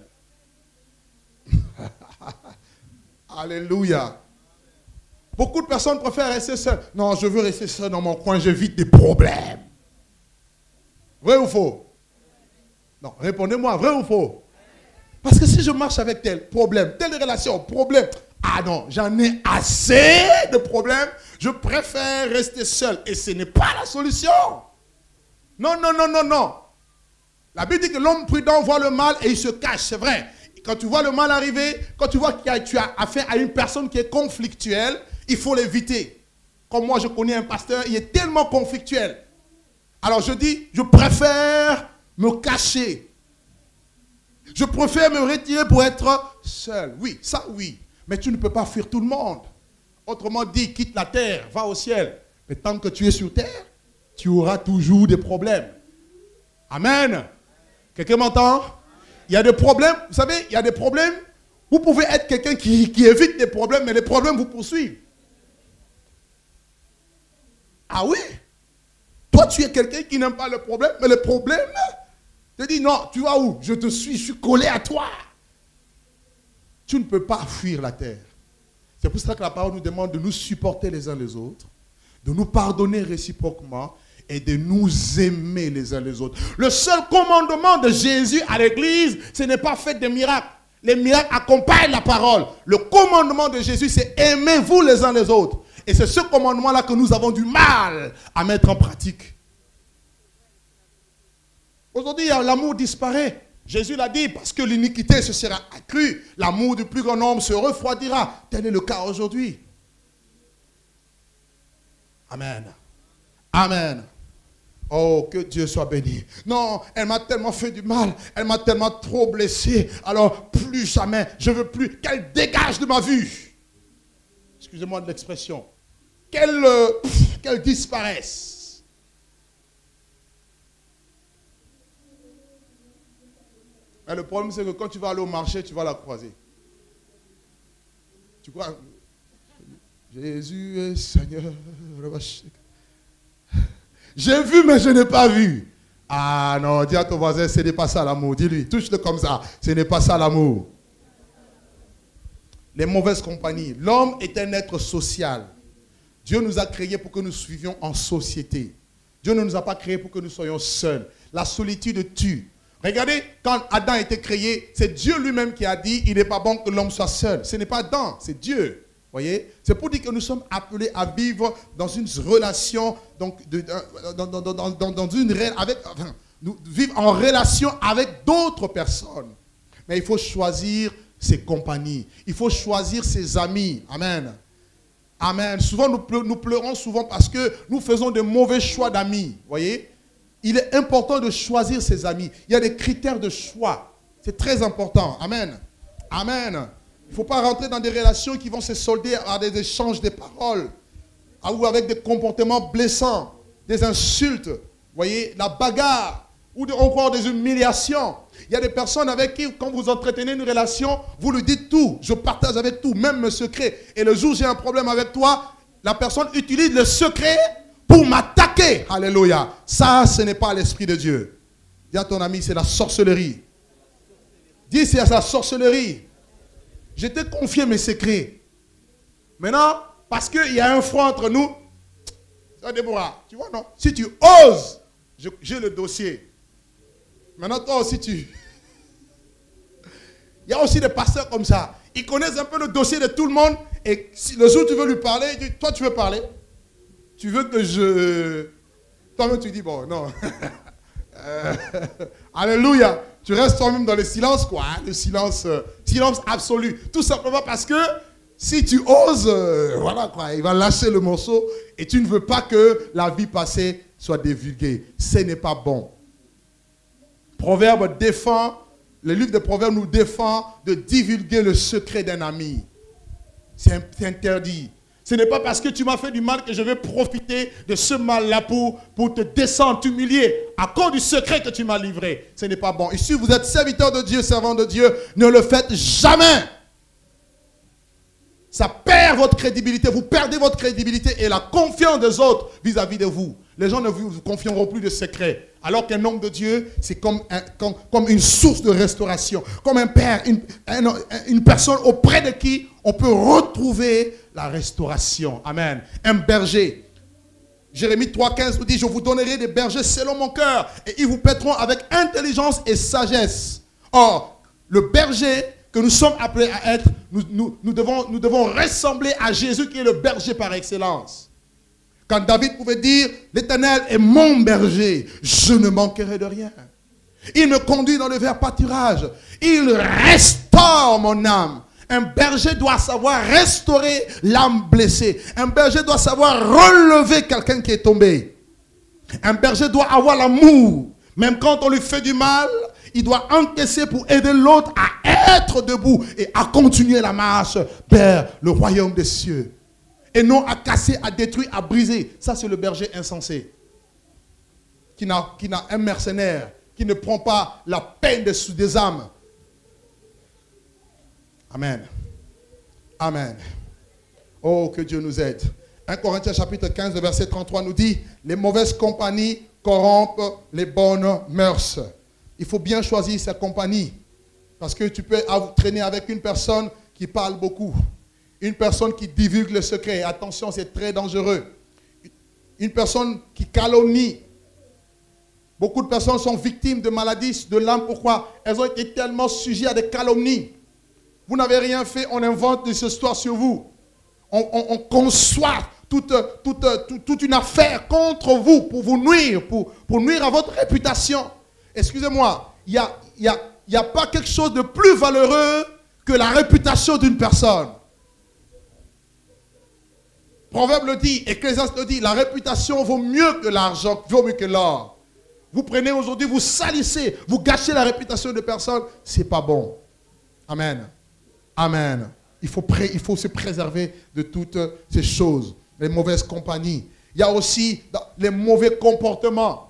Alléluia. Beaucoup de personnes préfèrent rester seules. Non, je veux rester seul dans mon coin, j'évite des problèmes. Vrai ou faux? Non, répondez-moi, vrai ou faux? Parce que si je marche avec tel problème, telle relation, problème, ah non, j'en ai assez de problèmes, je préfère rester seul. Et ce n'est pas la solution. Non. La Bible dit que l'homme prudent voit le mal et il se cache, c'est vrai. Quand tu vois le mal arriver, quand tu vois que tu as affaire à une personne qui est conflictuelle, il faut l'éviter. Comme moi, je connais un pasteur, il est tellement conflictuel. Alors je dis, je préfère me cacher. Je préfère me retirer pour être seul. Oui, ça oui. Mais tu ne peux pas fuir tout le monde. Autrement dit, quitte la terre, va au ciel. Mais tant que tu es sur terre, tu auras toujours des problèmes. Amen. Quelqu'un m'entend? Il y a des problèmes. Vous savez, il y a des problèmes. Vous pouvez être quelqu'un qui évite les problèmes, mais les problèmes vous poursuivent. Ah oui? Toi, tu es quelqu'un qui n'aime pas le problème, mais le problème te dit non, tu vas où? Je suis collé à toi. Tu ne peux pas fuir la terre. C'est pour ça que la parole nous demande de nous supporter les uns les autres, de nous pardonner réciproquement et de nous aimer les uns les autres. Le seul commandement de Jésus à l'église, ce n'est pas fait de miracles. Les miracles accompagnent la parole. Le commandement de Jésus, c'est aimez-vous les uns les autres. Et c'est ce commandement-là que nous avons du mal à mettre en pratique. Aujourd'hui, l'amour disparaît. Jésus l'a dit, parce que l'iniquité se sera accrue, l'amour du plus grand nombre se refroidira. Tel est le cas aujourd'hui. Amen. Amen. Oh, que Dieu soit béni. Non, elle m'a tellement fait du mal. Elle m'a tellement trop blessé. Alors, plus jamais, je ne veux plus qu'elle dégage de ma vue. Excusez-moi de l'expression. Qu'elle disparaisse. Mais le problème, c'est que quand tu vas aller au marché, tu vas la croiser. Tu crois? Jésus est Seigneur. J'ai vu, mais je n'ai pas vu. Ah non, dis à ton voisin, ce n'est pas ça l'amour. Dis-lui, touche-le comme ça. Ce n'est pas ça l'amour. Les mauvaises compagnies. L'homme est un être social. Dieu nous a créés pour que nous suivions en société. Dieu ne nous a pas créés pour que nous soyons seuls. La solitude tue. Regardez, quand Adam a été créé, c'est Dieu lui-même qui a dit, il n'est pas bon que l'homme soit seul. Ce n'est pas Adam, c'est Dieu. Voyez, c'est pour dire que nous sommes appelés à vivre dans une relation, donc vivre en relation avec d'autres personnes. Mais il faut choisir ses compagnies. Il faut choisir ses amis. Amen. Amen. Souvent, nous pleurons souvent parce que nous faisons de mauvais choix d'amis. Voyez, il est important de choisir ses amis. Il y a des critères de choix. C'est très important. Amen. Amen. Il ne faut pas rentrer dans des relations qui vont se solder à des échanges de paroles ou avec des comportements blessants, des insultes, voyez, la bagarre ou encore des humiliations. Il y a des personnes avec qui, quand vous entretenez une relation, vous lui dites tout. Je partage avec tout, même mes secrets. Et le jour où j'ai un problème avec toi, la personne utilise le secret pour m'attaquer. Alléluia. Ça, ce n'est pas l'esprit de Dieu. Dis à ton ami, c'est la sorcellerie. Dis, c'est la sorcellerie. Je t'ai confié mes secrets. Maintenant, parce qu'il y a un front entre nous, ça Déborah, tu vois, non? Si tu oses, j'ai le dossier. Maintenant, toi aussi, il y a aussi des pasteurs comme ça. Ils connaissent un peu le dossier de tout le monde. Et si le jour où tu veux lui parler, il dit, toi, tu veux parler? Tu veux que je... Toi-même, tu dis, bon, non. Alléluia. Tu restes toi-même dans le silence, quoi. Hein? Le silence absolu. Tout simplement parce que si tu oses, voilà quoi, il va lâcher le morceau et tu ne veux pas que la vie passée soit divulguée. Ce n'est pas bon. Proverbe défend, le livre de Proverbes nous défend de divulguer le secret d'un ami. C'est interdit. Ce n'est pas parce que tu m'as fait du mal que je vais profiter de ce mal-là pour te descendre, t'humilier à cause du secret que tu m'as livré. Ce n'est pas bon. Et si vous êtes serviteur de Dieu, servant de Dieu, ne le faites jamais. Ça perd votre crédibilité. Vous perdez votre crédibilité et la confiance des autres vis-à-vis de vous. Les gens ne vous confieront plus de secrets. Alors qu'un homme de Dieu, c'est comme une source de restauration. Comme un père, une personne auprès de qui on peut retrouver la restauration. Amen. Un berger. Jérémie 3,15 nous dit, je vous donnerai des bergers selon mon cœur et ils vous paîtront avec intelligence et sagesse. Or, le berger que nous sommes appelés à être, nous devons ressembler à Jésus qui est le berger par excellence. Quand David pouvait dire, l'Éternel est mon berger, je ne manquerai de rien. Il me conduit dans le vert pâturage. Il restaure mon âme. Un berger doit savoir restaurer l'âme blessée. Un berger doit savoir relever quelqu'un qui est tombé. Un berger doit avoir l'amour. Même quand on lui fait du mal, il doit encaisser pour aider l'autre à être debout et à continuer la marche vers le royaume des cieux. Et non à casser, à détruire, à briser. Ça, c'est le berger insensé. Qui n'a un mercenaire, qui ne prend pas la peine des âmes. Amen. Amen. Oh, que Dieu nous aide. 1 Corinthiens chapitre 15, verset 33 nous dit, les mauvaises compagnies corrompent les bonnes mœurs. Il faut bien choisir sa compagnie. Parce que tu peux traîner avec une personne qui parle beaucoup. Une personne qui divulgue le secret. Attention, c'est très dangereux. Une personne qui calomnie. Beaucoup de personnes sont victimes de maladies de l'âme. Pourquoi? Elles ont été tellement sujettes à des calomnies. Vous n'avez rien fait, on invente des histoires sur vous. On conçoit toute une affaire contre vous pour vous nuire, pour nuire à votre réputation. Excusez-moi, il y a il n'y a pas quelque chose de plus valeureux que la réputation d'une personne. Proverbe le dit, Ecclésiaste le dit, la réputation vaut mieux que l'argent, vaut mieux que l'or. Vous prenez aujourd'hui, vous salissez, vous gâchez la réputation de personne, c'est pas bon. Amen. Amen. Il faut se préserver de toutes ces choses, les mauvaises compagnies. Il y a aussi les mauvais comportements.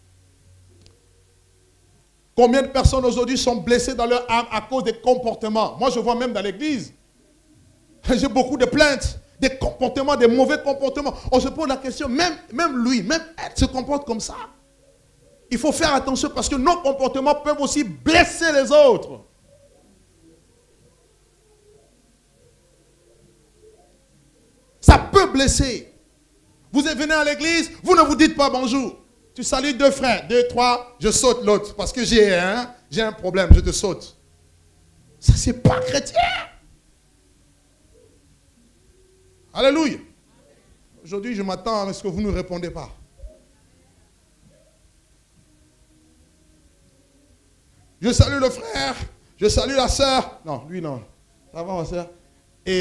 Combien de personnes aujourd'hui sont blessées dans leur âme à cause des comportements? Moi, je vois même dans l'église. J'ai beaucoup de plaintes, des comportements, des mauvais comportements. On se pose la question, même lui, même elle se comporte comme ça. Il faut faire attention parce que nos comportements peuvent aussi blesser les autres. Ça peut blesser. Vous venez à l'église, vous ne vous dites pas bonjour. Tu salues deux frères, deux, trois, je saute l'autre. Parce que j'ai un problème, je te saute. Ça, c'est pas chrétien. Alléluia. Aujourd'hui, je m'attends à ce que vous ne répondez pas. Je salue le frère, je salue la sœur. Non, lui non. Ça va, ma sœur. Et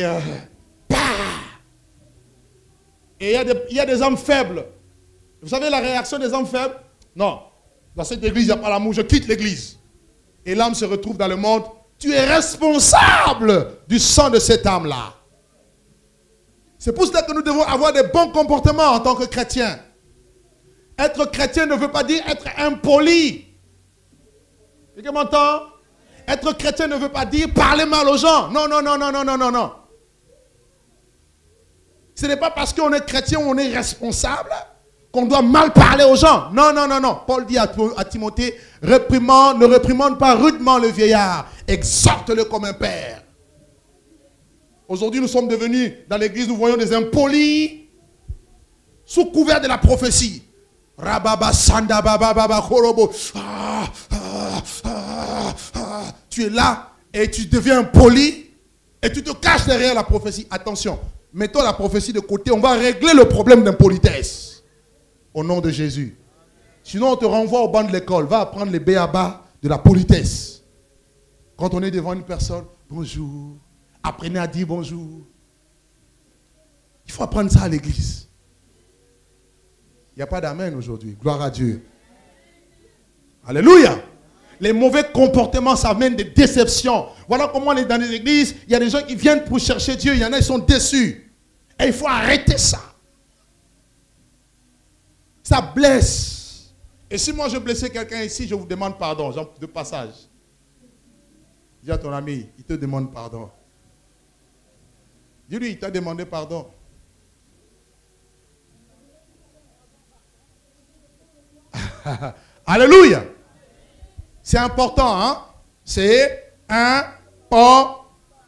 il y a des hommes faibles. Vous savez la réaction des hommes faibles? Non. Dans cette église, il n'y a pas l'amour. Je quitte l'église. Et l'âme se retrouve dans le monde. Tu es responsable du sang de cette âme-là. C'est pour cela que nous devons avoir des bons comportements en tant que chrétiens. Être chrétien ne veut pas dire être impoli. Quelqu'un m'entend? Être chrétien ne veut pas dire parler mal aux gens. Non, non, non, non, non, non, non, non. Ce n'est pas parce qu'on est chrétien ou on est responsable qu'on doit mal parler aux gens. Non, non, non, non. Paul dit à Timothée, ne réprimande pas rudement le vieillard. Exhorte-le comme un père. Aujourd'hui, nous sommes devenus, dans l'église, nous voyons des impolis sous couvert de la prophétie. Rababa, sanda, baba, korobo. Tu es là et tu deviens impoli et tu te caches derrière la prophétie. Attention, mettons la prophétie de côté, on va régler le problème d'impolitesse. Au nom de Jésus. Sinon, on te renvoie au banc de l'école. Va apprendre les béabas de la politesse. Quand on est devant une personne, bonjour. Apprenez à dire bonjour. Il faut apprendre ça à l'église. Il n'y a pas d'amen aujourd'hui. Gloire à Dieu. Alléluia. Les mauvais comportements, ça amène des déceptions. Voilà comment on est dans les églises. Il y a des gens qui viennent pour chercher Dieu. Il y en a qui sont déçus. Et il faut arrêter ça. Ça blesse. Et si moi je blessais quelqu'un ici, je vous demande pardon, genre de passage. Dis à ton ami, il te demande pardon. Dis-lui, il t'a demandé pardon. Alléluia. C'est important, hein? C'est important.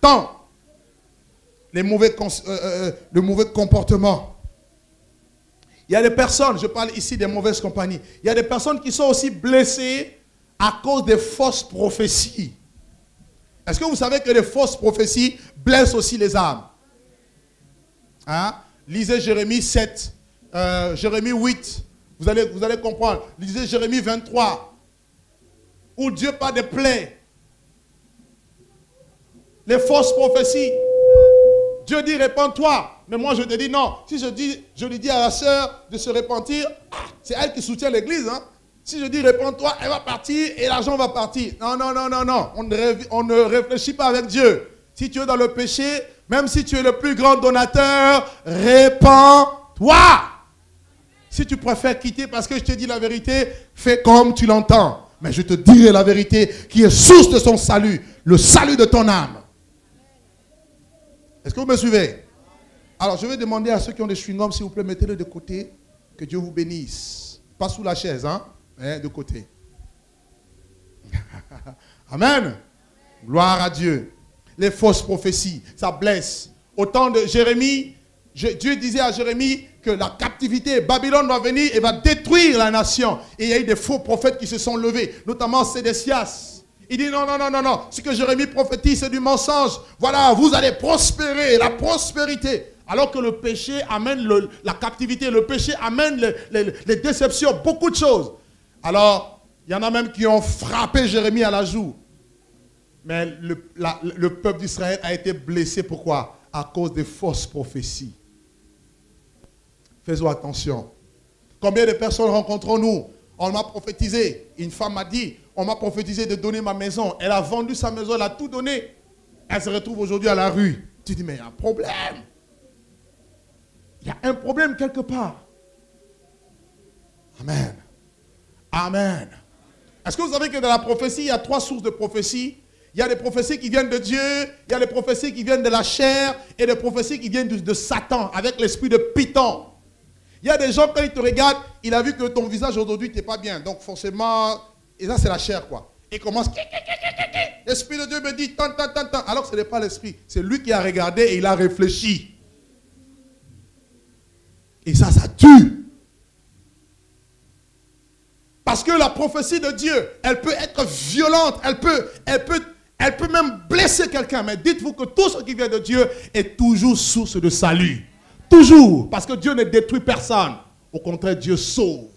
Le mauvais comportement. Il y a des personnes, je parle ici des mauvaises compagnies, il y a des personnes qui sont aussi blessées à cause des fausses prophéties. Est-ce que vous savez que les fausses prophéties blessent aussi les âmes? Hein? Lisez Jérémie 7, Jérémie 8, vous allez comprendre. Lisez Jérémie 23, où Dieu parle des plaies. Les fausses prophéties. Dieu dit, répands-toi. Mais moi, je te dis non. Si je lui dis à la sœur de se repentir, c'est elle qui soutient l'église. Hein? Si je dis, répands-toi, elle va partir et l'argent va partir. Non, non, non, non, non. On ne réfléchit pas avec Dieu. Si tu es dans le péché, même si tu es le plus grand donateur, répands-toi. Si tu préfères quitter parce que je te dis la vérité, fais comme tu l'entends. Mais je te dirai la vérité qui est source de son salut, le salut de ton âme. Est-ce que vous me suivez? Alors, je vais demander à ceux qui ont des chewing-gums, s'il vous plaît, mettez-le de côté. Que Dieu vous bénisse. Pas sous la chaise, hein? Mais de côté. Amen. Gloire à Dieu. Les fausses prophéties, ça blesse. Au temps de Jérémie, Dieu disait à Jérémie que la captivité, Babylone va venir et va détruire la nation. Et il y a eu des faux prophètes qui se sont levés, notamment Sédécias. Il dit non, non, non, non, non. Ce que Jérémie prophétise, c'est du mensonge. Voilà, vous allez prospérer, la prospérité. Alors que le péché amène la captivité, le péché amène les déceptions, beaucoup de choses. Alors, il y en a même qui ont frappé Jérémie à la joue. Mais le peuple d'Israël a été blessé. Pourquoi? À cause des fausses prophéties. Faisons attention. Combien de personnes rencontrons-nous? On m'a prophétisé. Une femme m'a dit, on m'a prophétisé de donner ma maison. Elle a vendu sa maison, elle a tout donné. Elle se retrouve aujourd'hui à la rue. Tu dis, mais il y a un problème. Il y a un problème quelque part. Amen. Amen. Est-ce que vous savez que dans la prophétie, il y a 3 sources de prophétie? Il y a des prophéties qui viennent de Dieu, il y a des prophéties qui viennent de la chair et des prophéties qui viennent de Satan avec l'esprit de Python. Il y a des gens, quand ils te regardent, il a vu que ton visage aujourd'hui n'était pas bien. Donc forcément, et ça c'est la chair quoi. Il commence, l'esprit de Dieu me dit, tant. Alors que ce n'est pas l'esprit, c'est lui qui a regardé et il a réfléchi. Et ça tue. Parce que la prophétie de Dieu, elle peut être violente, elle peut même blesser quelqu'un. Mais dites-vous que tout ce qui vient de Dieu est toujours source de salut. Toujours. Parce que Dieu ne détruit personne. Au contraire, Dieu sauve.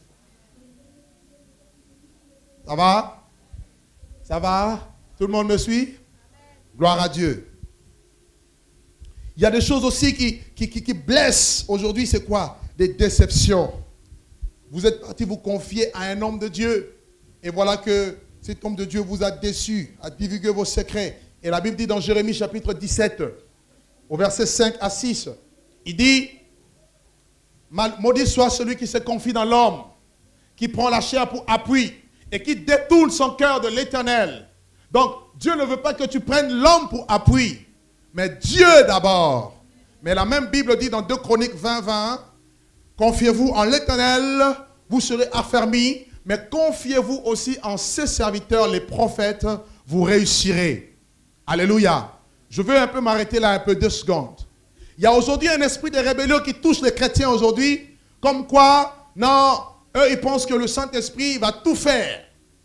Ça va? Ça va? Tout le monde me suit? Gloire à Dieu. Il y a des choses aussi qui blessent. Aujourd'hui, c'est quoi? Des déceptions. Vous êtes parti vous confier à un homme de Dieu. Et voilà que cet homme de Dieu vous a déçu, a divulgué vos secrets. Et la Bible dit dans Jérémie chapitre 17, au verset 5 à 6, il dit, maudit soit celui qui se confie dans l'homme, qui prend la chair pour appui et qui détourne son cœur de l'Éternel. Donc, Dieu ne veut pas que tu prennes l'homme pour appui, mais Dieu d'abord. Mais la même Bible dit dans 2 Chroniques 20, confiez-vous en l'Éternel, vous serez affermis, mais confiez-vous aussi en ses serviteurs, les prophètes, vous réussirez. Alléluia. Je veux un peu m'arrêter là, 2 secondes. Il y a aujourd'hui un esprit de rébellion qui touche les chrétiens aujourd'hui, comme quoi, non, eux ils pensent que le Saint-Esprit va tout faire.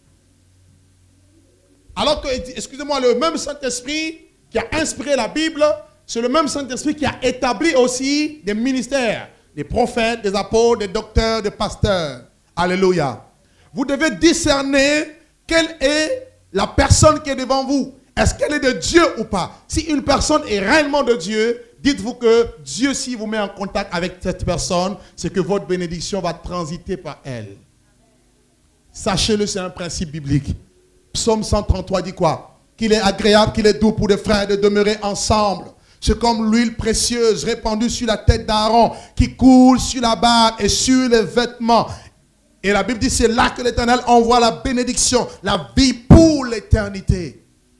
Alors que, excusez-moi, le même Saint-Esprit qui a inspiré la Bible, c'est le même Saint-Esprit qui a établi aussi des ministères. Des prophètes, des apôtres, des docteurs, des pasteurs. Alléluia. Vous devez discerner quelle est la personne qui est devant vous. Est-ce qu'elle est de Dieu ou pas? Si une personne est réellement de Dieu, dites-vous que Dieu, s'il vous met en contact avec cette personne, c'est que votre bénédiction va transiter par elle. Sachez-le, c'est un principe biblique. Psaume 133 dit quoi? Qu'il est agréable, qu'il est doux pour des frères de demeurer ensemble. C'est comme l'huile précieuse répandue sur la tête d'Aaron, qui coule sur la barbe et sur les vêtements. Et la Bible dit, c'est là que l'Éternel envoie la bénédiction, la vie pour l'éternité.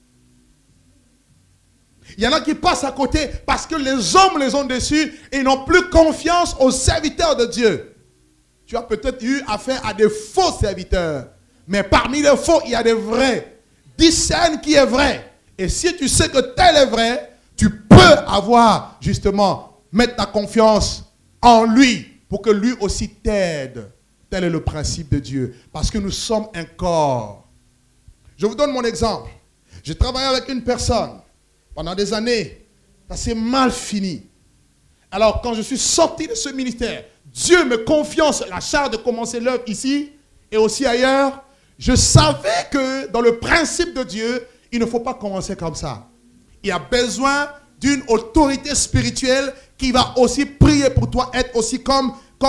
Il y en a qui passent à côté parce que les hommes les ont déçus et ils n'ont plus confiance aux serviteurs de Dieu. Tu as peut-être eu affaire à des faux serviteurs. Mais parmi les faux, il y a des vrais. Discerne qui est vrai. Et si tu sais que tel est vrai, tu peux avoir, justement, mettre ta confiance en lui pour que lui aussi t'aide. Tel est le principe de Dieu. Parce que nous sommes un corps. Je vous donne mon exemple. J'ai travaillé avec une personne pendant des années. Ça s'est mal fini. Alors, quand je suis sorti de ce ministère, Dieu me confie la charge de commencer l'œuvre ici et aussi ailleurs. Je savais que dans le principe de Dieu, il ne faut pas commencer comme ça. Il y a besoin d'une autorité spirituelle qui va aussi prier pour toi, être aussi comme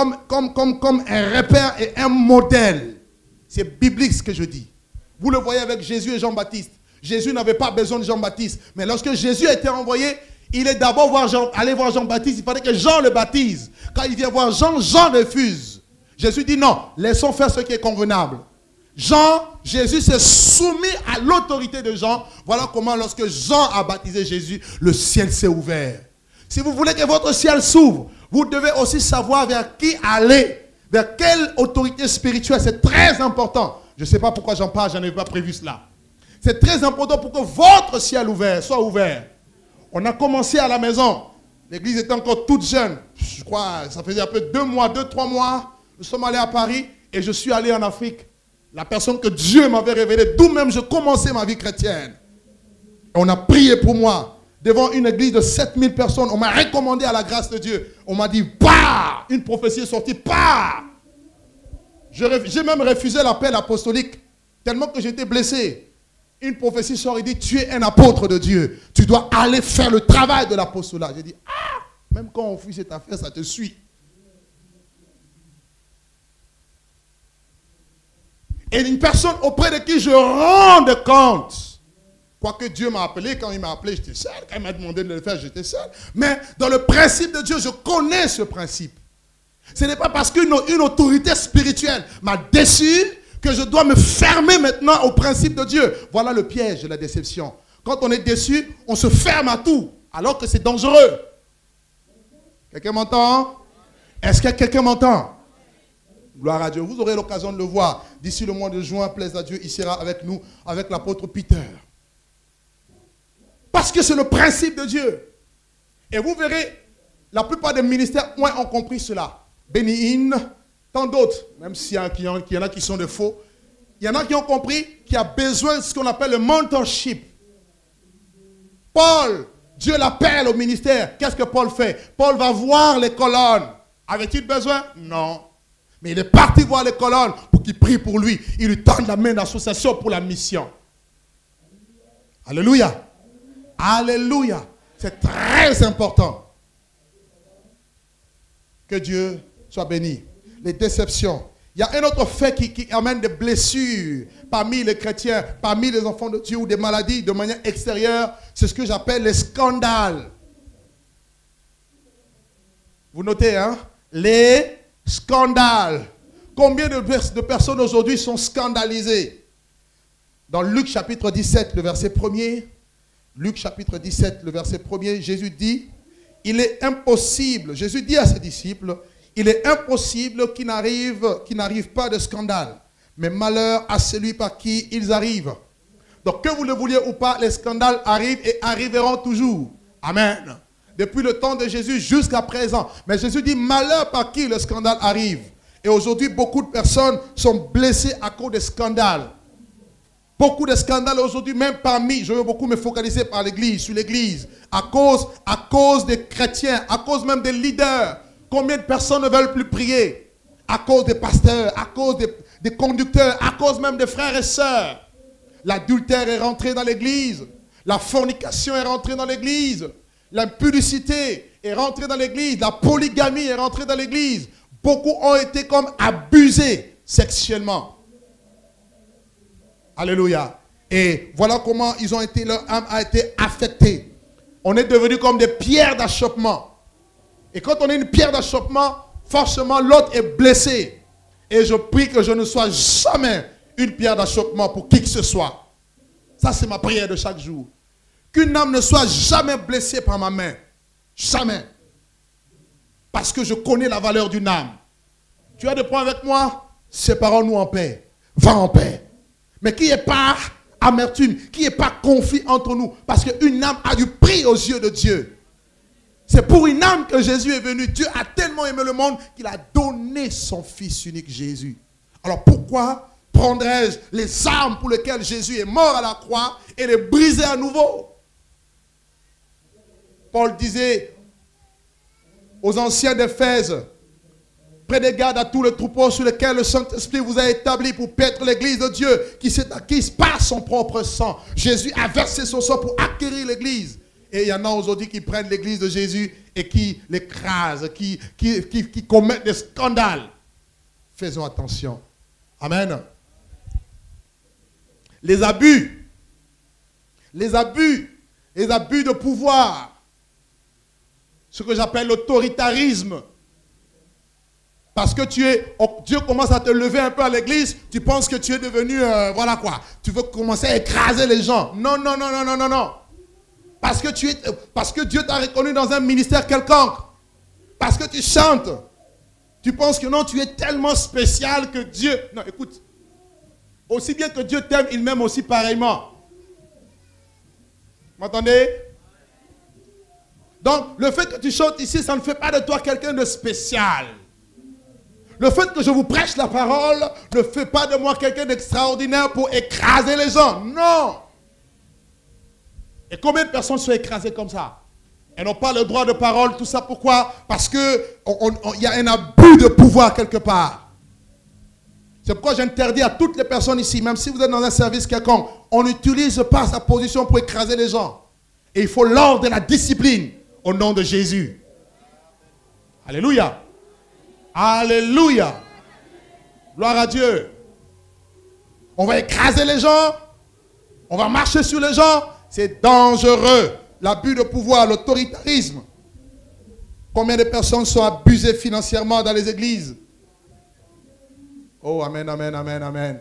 un repère et un modèle. C'est biblique ce que je dis. Vous le voyez avec Jésus et Jean-Baptiste. Jésus n'avait pas besoin de Jean-Baptiste. Mais lorsque Jésus a été envoyé, il est d'abord aller voir Jean-Baptiste. Il fallait que Jean le baptise. Quand il vient voir Jean, Jean refuse. Jésus dit non, laissons faire ce qui est convenable. Jésus s'est soumis à l'autorité de Jean. Voilà comment lorsque Jean a baptisé Jésus, le ciel s'est ouvert. Si vous voulez que votre ciel s'ouvre, vous devez aussi savoir vers qui aller, vers quelle autorité spirituelle. C'est très important. Je ne sais pas pourquoi j'en parle, je n'avais pas prévu cela. C'est très important pour que votre ciel soit ouvert. On a commencé à la maison. L'église était encore toute jeune. Je crois, ça faisait un peu 2 mois, 2-3 mois. Nous sommes allés à Paris et je suis allé en Afrique. La personne que Dieu m'avait révélée, d'où même je commençais ma vie chrétienne. On a prié pour moi. Devant une église de 7000 personnes, on m'a recommandé à la grâce de Dieu. On m'a dit, bah! Une prophétie est sortie, bah! J'ai même refusé l'appel apostolique, tellement que j'étais blessé. une prophétie sort, il dit, tu es un apôtre de Dieu. Tu dois aller faire le travail de l'apostolat. J'ai dit, ah, même quand on fuit cette affaire, ça te suit. Et une personne auprès de qui je rende compte. Quoique Dieu m'a appelé, quand il m'a appelé, j'étais seul. Quand il m'a demandé de le faire, j'étais seul. Mais dans le principe de Dieu, je connais ce principe. Ce n'est pas parce qu'une autorité spirituelle m'a déçu que je dois me fermer maintenant au principe de Dieu. Voilà le piège de la déception. Quand on est déçu, on se ferme à tout, alors que c'est dangereux. Quelqu'un m'entend? Est-ce que quelqu'un m'entend? Gloire à Dieu. Vous aurez l'occasion de le voir. D'ici le mois de juin, plaise à Dieu, il sera avec nous, avec l'apôtre Peter. Parce que c'est le principe de Dieu. Et vous verrez, la plupart des ministères ont compris cela. Béni-in, tant d'autres, même s'il y en a qui sont de faux, il y en a qui ont compris qu'il y a besoin de ce qu'on appelle le mentorship. Paul, Dieu l'appelle au ministère. Qu'est-ce que Paul fait? Paul va voir les colonnes. Avait-il besoin? Non. Mais il est parti voir les colonnes pour qu'ils prient pour lui. Il lui tend la main d'association pour la mission. Alléluia. Alléluia. C'est très important. Que Dieu soit béni. Les déceptions. Il y a un autre fait qui amène des blessures parmi les chrétiens, parmi les enfants de Dieu ou des maladies de manière extérieure. C'est ce que j'appelle les scandales. Vous notez, hein? Les scandales. Combien de personnes aujourd'hui sont scandalisées? Dans Luc chapitre 17, le verset 1er, Luc chapitre 17, le verset 1er, Jésus dit, il est impossible, Jésus dit à ses disciples, il est impossible qu'il n'arrive pas de scandale, mais malheur à celui par qui ils arrivent. Donc que vous le vouliez ou pas, les scandales arrivent et arriveront toujours. Amen. Depuis le temps de Jésus jusqu'à présent. Mais Jésus dit, malheur par qui le scandale arrive. Et aujourd'hui, beaucoup de personnes sont blessées à cause des scandales. Beaucoup de scandales aujourd'hui, même parmi, je veux beaucoup me focaliser par l'église, sur l'église, à cause des chrétiens, à cause même des leaders. Combien de personnes ne veulent plus prier? À cause des pasteurs, à cause des conducteurs, à cause même des frères et sœurs. L'adultère est rentré dans l'église. La fornication est rentrée dans l'église. L'impudicité est rentrée dans l'église. La polygamie est rentrée dans l'église. Beaucoup ont été comme abusés sexuellement. Alléluia. Et voilà comment leur âme a été affectée. On est devenu comme des pierres d'achoppement. Et quand on est une pierre d'achoppement, forcément l'autre est blessé. Et je prie que je ne sois jamais une pierre d'achoppement pour qui que ce soit. Ça, c'est ma prière de chaque jour. Qu'une âme ne soit jamais blessée par ma main. Jamais. Parce que je connais la valeur d'une âme. Tu as des points avec moi? Séparons-nous en paix. Va en paix. Mais qu'il n'y ait pas amertume, qu'il n'y ait pas conflit entre nous. Parce qu'une âme a du prix aux yeux de Dieu. C'est pour une âme que Jésus est venu. Dieu a tellement aimé le monde qu'il a donné son Fils unique Jésus. Alors pourquoi prendrais-je les armes pour lesquelles Jésus est mort à la croix et les briser à nouveau? Paul disait aux anciens d'Éphèse, prenez garde à tous les troupeaux sur lesquels le Saint-Esprit vous a établi pour paître l'église de Dieu qui s'est acquise par son propre sang. Jésus a versé son sang pour acquérir l'église. Et il y en a aujourd'hui qui prennent l'église de Jésus et qui l'écrasent, qui commettent des scandales. Faisons attention. Amen. Les abus de pouvoir, ce que j'appelle l'autoritarisme. Parce que Dieu commence à te lever un peu à l'église, tu penses que tu es devenu, voilà quoi, tu veux commencer à écraser les gens. Non, non, non, non, non, non, non. Parce que Dieu t'a reconnu dans un ministère quelconque. Parce que tu chantes. Tu penses que non, tu es tellement spécial que Dieu... Non, écoute. Aussi bien que Dieu t'aime, il m'aime aussi pareillement. Vous m'entendez? Donc, le fait que tu chantes ici, ça ne fait pas de toi quelqu'un de spécial. Le fait que je vous prêche la parole ne fait pas de moi quelqu'un d'extraordinaire pour écraser les gens. Non. Et combien de personnes sont écrasées comme ça? Elles n'ont pas le droit de parole, tout ça. Pourquoi? Parce qu'il y a un abus de pouvoir quelque part. C'est pourquoi j'interdis à toutes les personnes ici, même si vous êtes dans un service quelconque, on n'utilise pas sa position pour écraser les gens. Et il faut l'ordre et la discipline au nom de Jésus. Alléluia. Alléluia. Gloire à Dieu. On va écraser les gens. On va marcher sur les gens. C'est dangereux. L'abus de pouvoir, l'autoritarisme. Combien de personnes sont abusées financièrement dans les églises? Oh, amen, amen, amen, amen.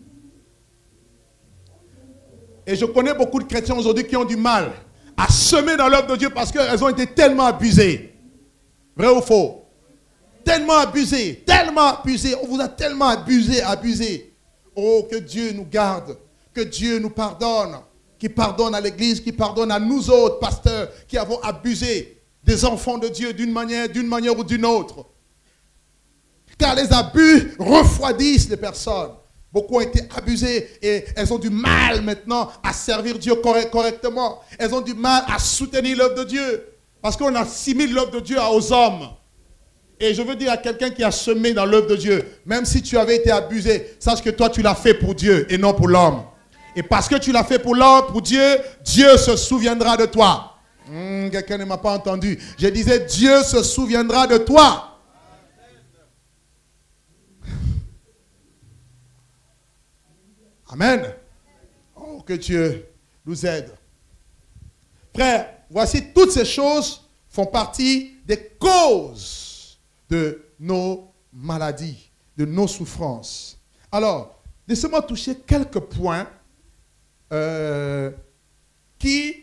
Et je connais beaucoup de chrétiens aujourd'hui qui ont du mal à semer dans l'œuvre de Dieu parce qu'elles ont été tellement abusées. Vrai ou faux? Tellement abusées, tellement abusées. On vous a tellement abusé. Oh, que Dieu nous garde, que Dieu nous pardonne, qu'il pardonne à l'église, qu'il pardonne à nous autres pasteurs qui avons abusé des enfants de Dieu d'une manière ou d'une autre. Car les abus refroidissent les personnes. Beaucoup ont été abusés et elles ont du mal maintenant à servir Dieu correctement. Elles ont du mal à soutenir l'œuvre de Dieu. Parce qu'on assimile l'œuvre de Dieu aux hommes. Et je veux dire à quelqu'un qui a semé dans l'œuvre de Dieu, même si tu avais été abusé, sache que toi tu l'as fait pour Dieu et non pour l'homme. Et parce que tu l'as fait pour l'homme, pour Dieu, Dieu se souviendra de toi. Quelqu'un ne m'a pas entendu. Je disais, Dieu se souviendra de toi. Amen. Oh, que Dieu nous aide. Frère, voici toutes ces choses font partie des causes de nos maladies, de nos souffrances. Alors, laissez-moi toucher quelques points qui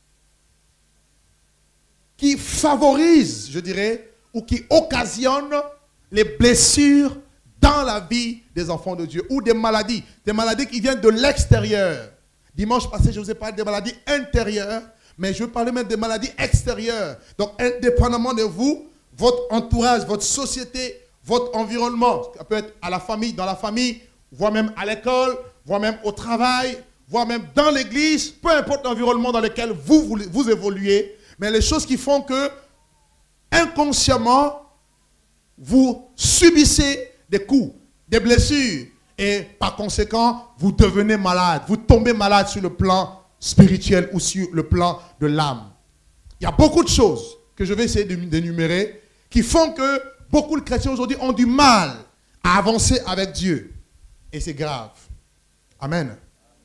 favorisent, je dirais, ou qui occasionnent les blessures dans la vie des enfants de Dieu, ou des maladies qui viennent de l'extérieur. Dimanche passé, je vous ai parlé des maladies intérieures, mais je veux parler même des maladies extérieures. Donc, indépendamment de vous, votre entourage, votre société, votre environnement, ça peut être à la famille, dans la famille, voire même à l'école, voire même au travail, voire même dans l'église, peu importe l'environnement dans lequel vous évoluez, mais les choses qui font que, inconsciemment, vous subissez des coups, des blessures, et par conséquent, vous devenez malade. Vous tombez malade sur le plan spirituel ou sur le plan de l'âme. Il y a beaucoup de choses que je vais essayer d'énumérer qui font que beaucoup de chrétiens aujourd'hui ont du mal à avancer avec Dieu. Et c'est grave. Amen.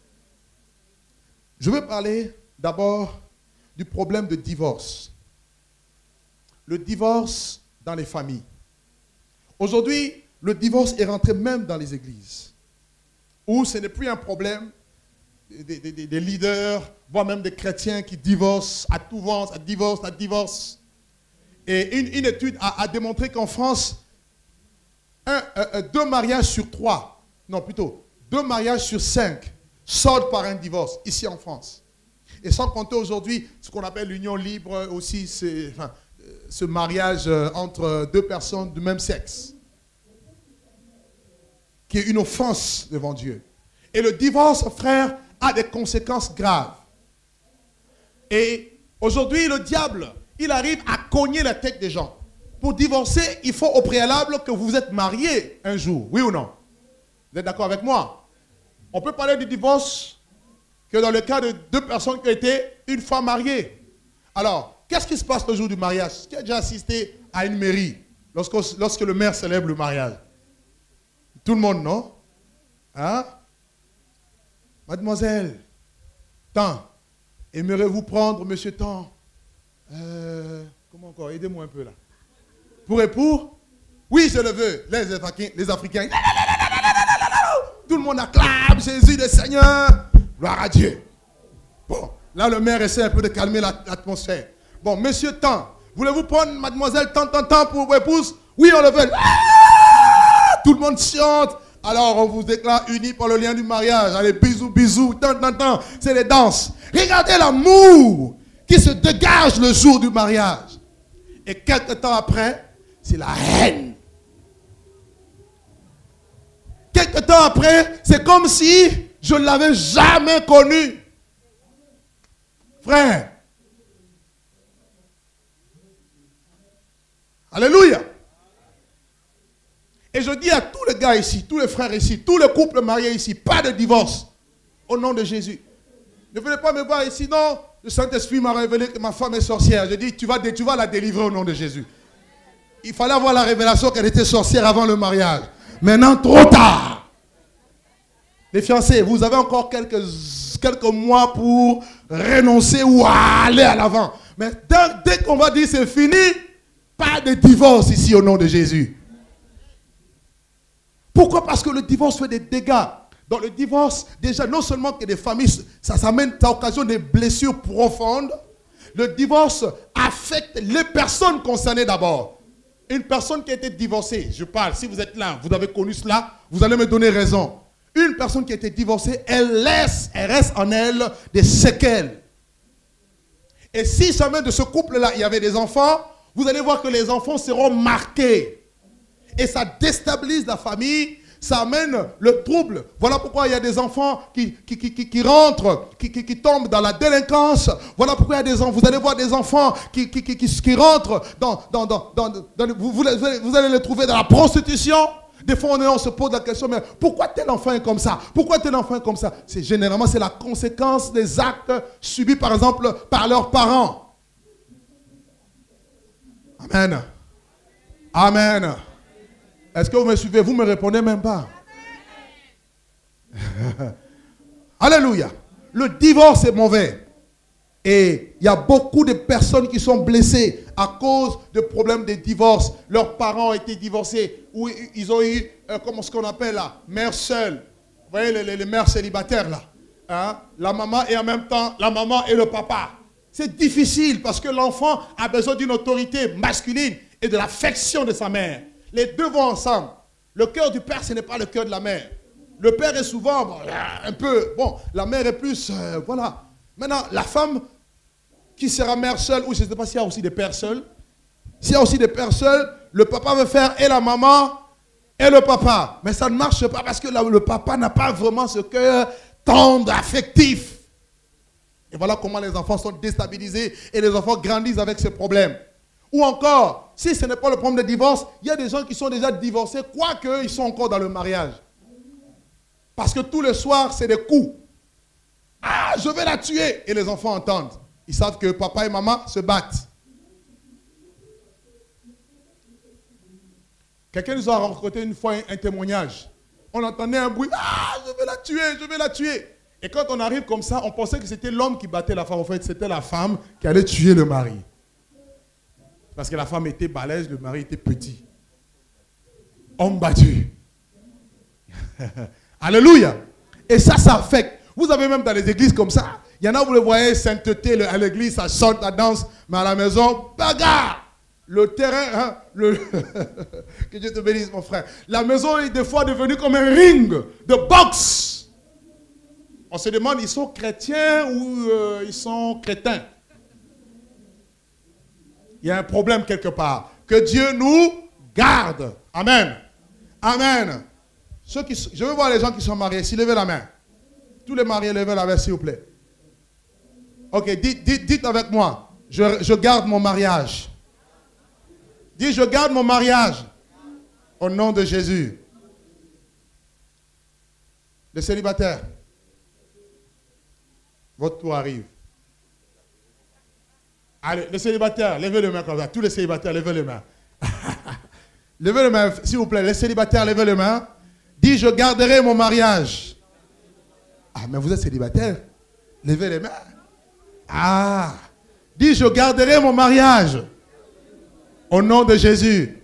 Je veux parler d'abord du problème de divorce. Le divorce dans les familles. Aujourd'hui, le divorce est rentré même dans les églises, où ce n'est plus un problème des leaders, voire même des chrétiens qui divorcent à tout vent, ça divorce. Et une étude a démontré qu'en France, 2 mariages sur 3, non plutôt 2 mariages sur 5 sortent par un divorce, ici en France. Et sans compter aujourd'hui ce qu'on appelle l'union libre, aussi ce mariage entre 2 personnes du même sexe, qui est une offense devant Dieu. Et le divorce, frère, a des conséquences graves. Et aujourd'hui, le diable, il arrive à cogner la tête des gens. Pour divorcer, il faut au préalable que vous êtes mariés un jour, oui ou non? Vous êtes d'accord avec moi? On peut parler du divorce que dans le cas de 2 personnes qui ont été une fois mariées. Alors, qu'est-ce qui se passe le jour du mariage? Qui a déjà assisté à une mairie lorsque le maire célèbre le mariage? Tout le monde, non? Hein? Mademoiselle, tant, aimerez-vous prendre monsieur tant? Comment encore? Aidez-moi un peu là. Pour époux? Oui, je le veux. Les Africains. Tout le monde acclame Jésus le Seigneur. Gloire à Dieu. Bon, là le maire essaie un peu de calmer l'atmosphère. Bon, monsieur tant, voulez-vous prendre mademoiselle tant pour épouse? Oui, on le veut. Tout le monde chante. Alors on vous déclare unis par le lien du mariage. Allez, bisous, bisous, tant. C'est les danses. Regardez l'amour qui se dégage le jour du mariage. Et quelques temps après, c'est la haine. Quelques temps après, c'est comme si je ne l'avais jamais connu. Frère. Alléluia. Et je dis à tous les gars ici, tous les frères ici, tous les couples mariés ici, pas de divorce. Au nom de Jésus. Ne venez pas me voir ici, non. Le Saint-Esprit m'a révélé que ma femme est sorcière. Je dis, tu vas la délivrer au nom de Jésus. Il fallait avoir la révélation qu'elle était sorcière avant le mariage. Maintenant, trop tard. Les fiancés, vous avez encore quelques mois pour renoncer ou aller à l'avant. Mais dès qu'on va dire c'est fini, pas de divorce ici au nom de Jésus. Pourquoi? Parce que le divorce fait des dégâts. Dans le divorce, déjà, non seulement que des familles, ça occasionne des blessures profondes. Le divorce affecte les personnes concernées d'abord. Une personne qui a été divorcée, je parle, si vous êtes là, vous avez connu cela, vous allez me donner raison. Une personne qui a été divorcée, elle reste en elle des séquelles. Et si jamais de ce couple-là, il y avait des enfants, vous allez voir que les enfants seront marqués. Et ça déstabilise la famille, ça amène le trouble. Voilà pourquoi il y a des enfants qui rentrent, qui tombent dans la délinquance. Voilà pourquoi il y a des enfants, vous allez voir des enfants qui rentrent vous allez les trouver dans la prostitution. Des fois, on se pose la question, mais pourquoi tel enfant est comme ça? Pourquoi tel enfant est comme ça? Généralement, c'est la conséquence des actes subis, par exemple, par leurs parents. Amen. Amen. Est-ce que vous me suivez? Vous ne me répondez même pas. Alléluia. Le divorce est mauvais. Et il y a beaucoup de personnes qui sont blessées à cause de problèmes de divorce. Leurs parents ont été divorcés ou ils ont eu, comment ce qu'on appelle là, mère seule. Vous voyez les mères célibataires là. Hein? La maman et en même temps la maman et le papa. C'est difficile parce que l'enfant a besoin d'une autorité masculine et de l'affection de sa mère. Les deux vont ensemble. Le cœur du père, ce n'est pas le cœur de la mère. Le père est souvent un peu, bon, la mère est plus, voilà. Maintenant, la femme qui sera mère seule, ou je ne sais pas s'il y a aussi des pères seuls. S'il y a aussi des pères seuls, le papa veut faire et la maman et le papa. Mais ça ne marche pas parce que le papa n'a pas vraiment ce cœur tendre, affectif. Et voilà comment les enfants sont déstabilisés et les enfants grandissent avec ce problème. Ou encore, si ce n'est pas le problème de divorce, il y a des gens qui sont déjà divorcés, quoique ils sont encore dans le mariage. Parce que tous les soirs, c'est des coups. Ah, je vais la tuer. Et les enfants entendent. Ils savent que papa et maman se battent. Quelqu'un nous a raconté une fois un témoignage. On entendait un bruit. Ah, je vais la tuer, je vais la tuer. Et quand on arrive comme ça, on pensait que c'était l'homme qui battait la femme. En fait, c'était la femme qui allait tuer le mari. Parce que la femme était balèze, le mari était petit. Homme battu. Alléluia. Et ça affecte. Vous avez même dans les églises comme ça. Il y en a, vous le voyez, sainteté à l'église, ça chante, ça danse. Mais à la maison, bagarre. Le terrain, hein, que Dieu te bénisse, mon frère. La maison est des fois devenue comme un ring de boxe. On se demande, ils sont chrétiens ou ils sont crétins? Il y a un problème quelque part. Que Dieu nous garde. Amen. Amen. Je veux voir les gens qui sont mariés. Si levez la main. Tous les mariés, levez la main, s'il vous plaît. Ok, dites avec moi. Je garde mon mariage. Dis, je garde mon mariage. Au nom de Jésus. Les célibataires. Votre tour arrive. Allez, les célibataires, levez les mains comme ça. Tous les célibataires, levez les mains. Levez les mains, s'il vous plaît. Les célibataires, levez les mains. Dis, je garderai mon mariage. Ah, mais vous êtes célibataire. Levez les mains. Ah. Dis, je garderai mon mariage. Au nom de Jésus.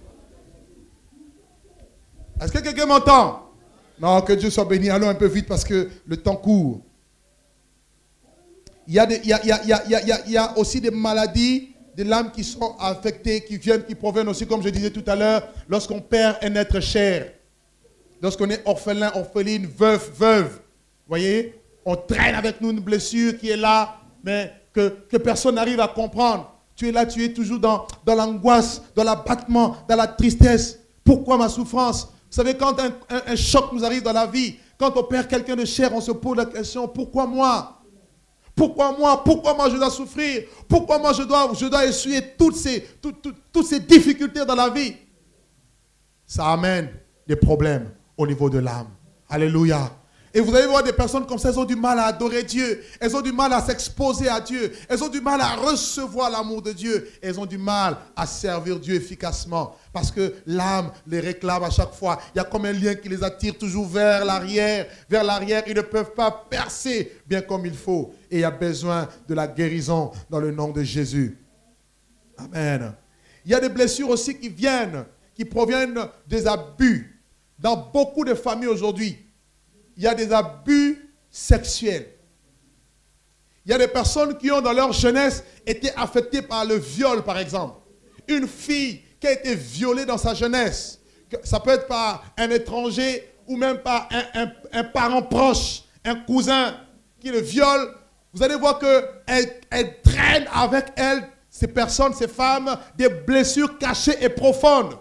Est-ce que quelqu'un m'entend? Non, que Dieu soit béni. Allons un peu vite parce que le temps court. Il y a aussi des maladies de l'âme qui sont affectées, qui proviennent aussi, comme je disais tout à l'heure, lorsqu'on perd un être cher. Lorsqu'on est orphelin, orpheline, veuve. Vous voyez? On traîne avec nous une blessure qui est là, mais que personne n'arrive à comprendre. Tu es là, tu es toujours dans l'angoisse, dans l'abattement, dans la tristesse. Pourquoi ma souffrance? Vous savez, quand un choc nous arrive dans la vie, quand on perd quelqu'un de cher, on se pose la question, pourquoi moi? Pourquoi moi? Pourquoi moi je dois souffrir? Pourquoi moi je dois essuyer toutes ces difficultés dans la vie? Ça amène des problèmes au niveau de l'âme. Alléluia. Et vous allez voir des personnes comme ça, elles ont du mal à adorer Dieu. Elles ont du mal à s'exposer à Dieu. Elles ont du mal à recevoir l'amour de Dieu. Elles ont du mal à servir Dieu efficacement. Parce que l'âme les réclame à chaque fois. Il y a comme un lien qui les attire toujours vers l'arrière. Vers l'arrière, ils ne peuvent pas percer bien comme il faut. Et il y a besoin de la guérison dans le nom de Jésus. Amen. Il y a des blessures aussi qui proviennent des abus. Dans beaucoup de familles aujourd'hui, il y a des abus sexuels. Il y a des personnes qui ont dans leur jeunesse été affectées par le viol, par exemple. Une fille qui a été violée dans sa jeunesse. Ça peut être par un étranger ou même par un parent proche, un cousin qui le viole. Vous allez voir qu'elle traîne avec elle, ces personnes, ces femmes, des blessures cachées et profondes.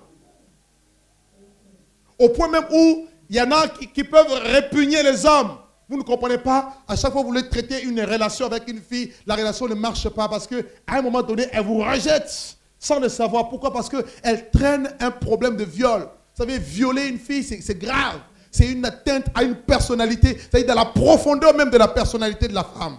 Au point même où il y en a qui peuvent répugner les hommes. Vous ne comprenez pas? À chaque fois que vous voulez traiter une relation avec une fille, la relation ne marche pas parce qu'à un moment donné, elle vous rejette sans le savoir. Pourquoi? Parce qu'elle traîne un problème de viol. Vous savez, violer une fille, c'est grave. C'est une atteinte à une personnalité. C'est-à-dire dans la profondeur même de la personnalité de la femme.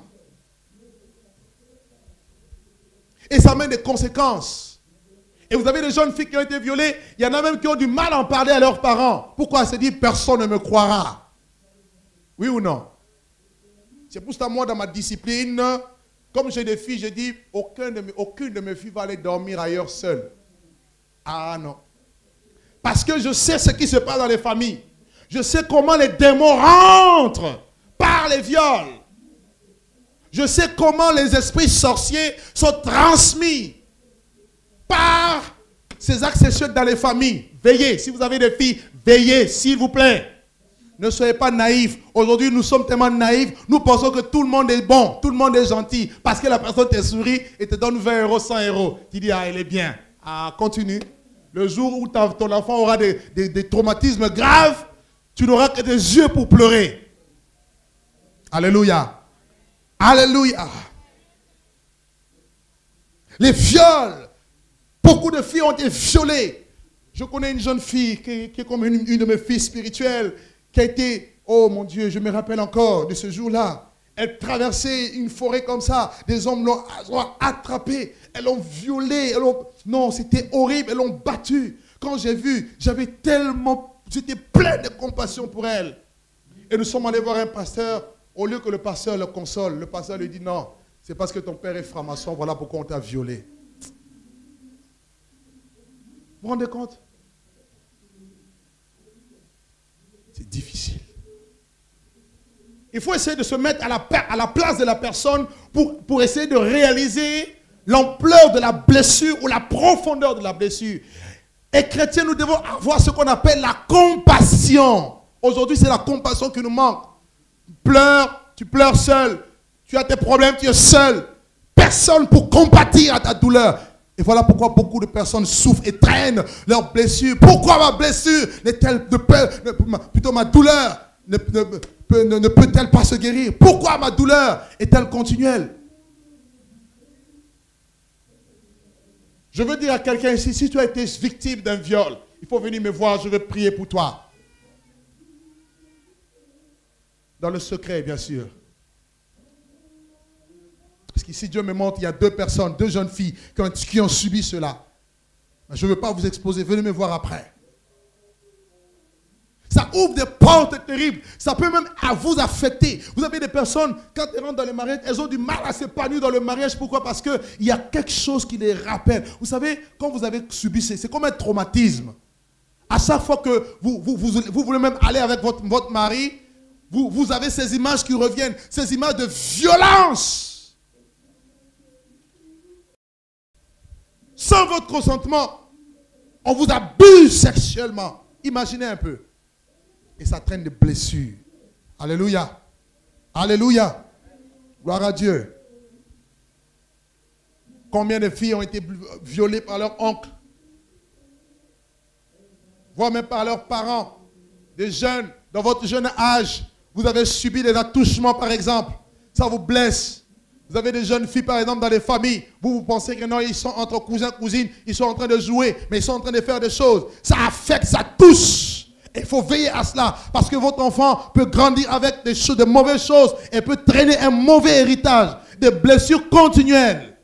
Et ça amène des conséquences. Et vous avez des jeunes filles qui ont été violées. Il y en a même qui ont du mal à en parler à leurs parents. Pourquoi? Elle se dit, personne ne me croira. Oui ou non? C'est pour ça, moi, dans ma discipline, comme j'ai des filles, je dis, aucune de mes filles va aller dormir ailleurs seule. Ah non. Parce que je sais ce qui se passe dans les familles. Je sais comment les démons rentrent par les viols. Je sais comment les esprits sorciers sont transmis par ces actes sexuels dans les familles. Veillez, si vous avez des filles, veillez, s'il vous plaît. Ne soyez pas naïfs. Aujourd'hui, nous sommes tellement naïfs. Nous pensons que tout le monde est bon, tout le monde est gentil. Parce que la personne te sourit et te donne 20 €, 100 €. Tu dis, ah, elle est bien. Ah, continue. Le jour où ton enfant aura des traumatismes graves, tu n'auras que des yeux pour pleurer. Alléluia. Alléluia. Les viols. Beaucoup de filles ont été violées. Je connais une jeune fille qui est comme une de mes filles spirituelles, qui a été, oh mon Dieu, je me rappelle encore de ce jour-là. Elle traversait une forêt comme ça. Des hommes l'ont attrapée. Elles l'ont violée. Non, c'était horrible. Elles l'ont battue. Quand j'ai vu, j'étais plein de compassion pour elle. Et nous sommes allés voir un pasteur. Au lieu que le pasteur le console, le pasteur lui dit non, c'est parce que ton père est franc-maçon, voilà pourquoi on t'a violé. Vous vous rendez compte? C'est difficile. Il faut essayer de se mettre à la place de la personne pour essayer de réaliser l'ampleur de la blessure ou la profondeur de la blessure. Et chrétiens, nous devons avoir ce qu'on appelle la compassion. Aujourd'hui, c'est la compassion qui nous manque. Tu pleures seul. Tu as tes problèmes, tu es seul. Personne pour compatir à ta douleur. Et voilà pourquoi beaucoup de personnes souffrent et traînent leurs blessures. Pourquoi ma blessure plutôt ma douleur ne peut-elle pas se guérir? Pourquoi ma douleur est-elle continuelle? Je veux dire à quelqu'un ici, si tu as été victime d'un viol, il faut venir me voir, je vais prier pour toi. Dans le secret, bien sûr. Parce qu'ici, Dieu me montre, il y a deux personnes, deux jeunes filles qui ont subi cela. Je ne veux pas vous exposer, venez me voir après. Ça ouvre des portes terribles. Ça peut même vous affecter. Vous avez des personnes, quand elles rentrent dans le mariage, elles ont du mal à s'épanouir dans le mariage. Pourquoi? Parce qu'il y a quelque chose qui les rappelle. Vous savez, quand vous avez subi, c'est comme un traumatisme. À chaque fois que vous voulez même aller avec votre mari, vous avez ces images qui reviennent, ces images de violence. Sans votre consentement, on vous abuse sexuellement. Imaginez un peu. Et ça traîne des blessures. Alléluia. Alléluia. Gloire à Dieu. Combien de filles ont été violées par leur oncle, voire même par leurs parents. Des jeunes, dans votre jeune âge, vous avez subi des attouchements par exemple. Ça vous blesse. Vous avez des jeunes filles, par exemple, dans les familles. Vous pensez que non, ils sont entre cousins, cousines, ils sont en train de jouer, mais ils sont en train de faire des choses. Ça affecte, ça touche. Il faut veiller à cela parce que votre enfant peut grandir avec des choses, de mauvaises choses et peut traîner un mauvais héritage, des blessures continuelles.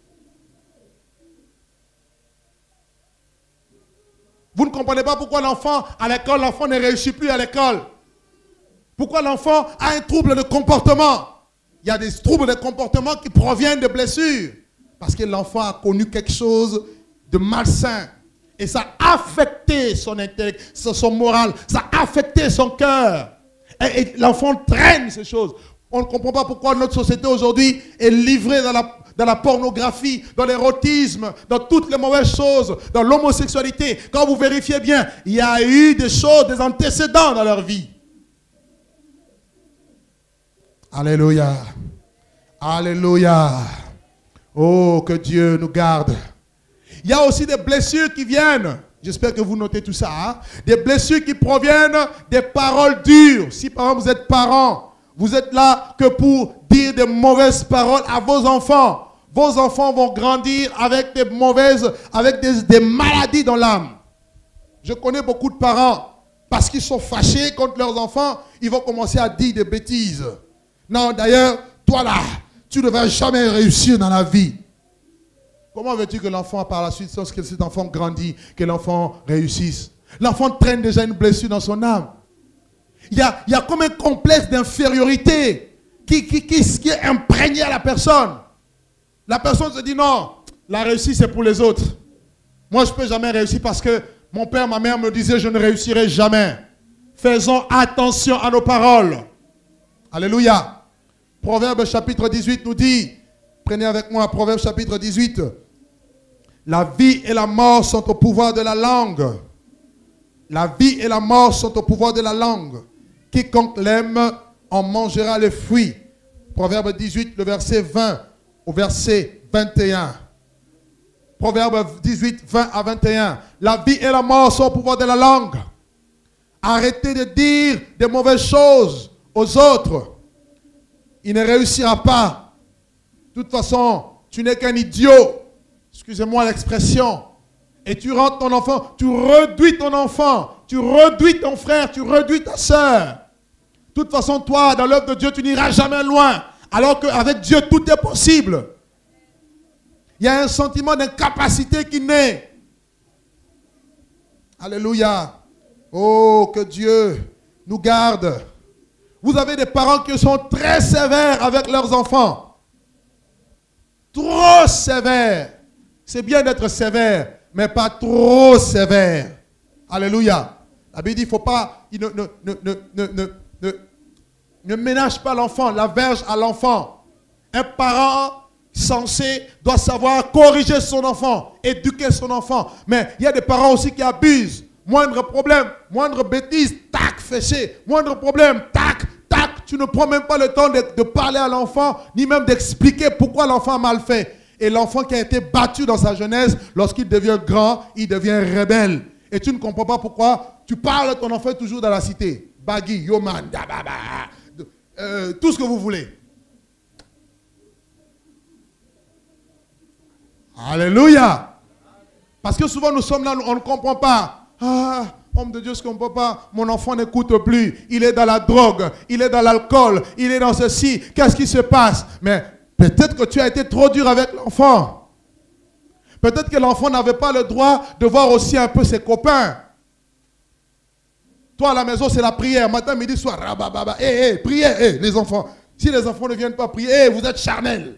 Vous ne comprenez pas pourquoi l'enfant à l'école, l'enfant ne réussit plus à l'école. Pourquoi l'enfant a un trouble de comportement. Il y a des troubles de comportement qui proviennent de blessures. Parce que l'enfant a connu quelque chose de malsain. Et ça a affecté son intellect, son moral. Ça a affecté son cœur. Et l'enfant traîne ces choses. On ne comprend pas pourquoi notre société aujourd'hui est livrée dans la pornographie, dans l'érotisme, dans toutes les mauvaises choses, dans l'homosexualité. Quand vous vérifiez bien, il y a eu des choses, des antécédents dans leur vie. Alléluia. Alléluia. Oh, que Dieu nous garde. Il y a aussi des blessures qui viennent. J'espère que vous notez tout ça. Hein? Des blessures qui proviennent des paroles dures. Si par exemple vous êtes parent, vous êtes là que pour dire des mauvaises paroles à vos enfants. Vos enfants vont grandir avec des mauvaises, avec des maladies dans l'âme. Je connais beaucoup de parents, parce qu'ils sont fâchés contre leurs enfants, ils vont commencer à dire des bêtises. Non, d'ailleurs, toi là, tu ne vas jamais réussir dans la vie. Comment veux-tu que l'enfant, par la suite, lorsque cet enfant grandit, que l'enfant réussisse? L'enfant traîne déjà une blessure dans son âme. Il y a comme un complexe d'infériorité qui est imprégné à la personne. La personne se dit non, la réussite c'est pour les autres. Moi je ne peux jamais réussir parce que mon père, ma mère me disaient je ne réussirai jamais. Faisons attention à nos paroles. Alléluia. Proverbe chapitre 18 nous dit, prenez avec moi Proverbe chapitre 18. La vie et la mort sont au pouvoir de la langue. La vie et la mort sont au pouvoir de la langue. Quiconque l'aime en mangera les fruits. Proverbe 18, le verset 20 au verset 21. Proverbe 18, 20 à 21. La vie et la mort sont au pouvoir de la langue. Arrêtez de dire des mauvaises choses aux autres. Il ne réussira pas. De toute façon, tu n'es qu'un idiot. Excusez-moi l'expression. Et tu rentres ton enfant, tu réduis ton enfant, tu réduis ton frère, tu réduis ta soeur. De toute façon, toi, dans l'œuvre de Dieu, tu n'iras jamais loin. Alors qu'avec Dieu, tout est possible. Il y a un sentiment d'incapacité qui naît. Alléluia. Oh, que Dieu nous garde. Vous avez des parents qui sont très sévères avec leurs enfants. Trop sévères. C'est bien d'être sévère, mais pas trop sévère. Alléluia. La Bible dit, il ne faut pas, ne ménage pas l'enfant, la verge à l'enfant. Un parent censé doit savoir corriger son enfant, éduquer son enfant. Mais il y a des parents aussi qui abusent. Moindre problème, moindre bêtise, tac, fessé. Moindre problème, tac, tac. Tu ne prends même pas le temps de parler à l'enfant, ni même d'expliquer pourquoi l'enfant a mal fait. Et l'enfant qui a été battu dans sa jeunesse, lorsqu'il devient grand, il devient rebelle. Et tu ne comprends pas pourquoi tu parles à ton enfant toujours dans la cité. Baggy, Yoman, tout ce que vous voulez. Alléluia. Parce que souvent nous sommes là, on ne comprend pas. Ah, homme de Dieu, je ne comprends pas. Mon enfant n'écoute plus. Il est dans la drogue, il est dans l'alcool, il est dans ceci. Qu'est-ce qui se passe? Mais peut-être que tu as été trop dur avec l'enfant. Peut-être que l'enfant n'avait pas le droit de voir aussi un peu ses copains. Toi, à la maison, c'est la prière. Matin, midi, soir. Priez, les enfants. Si les enfants ne viennent pas prier, vous êtes charnels.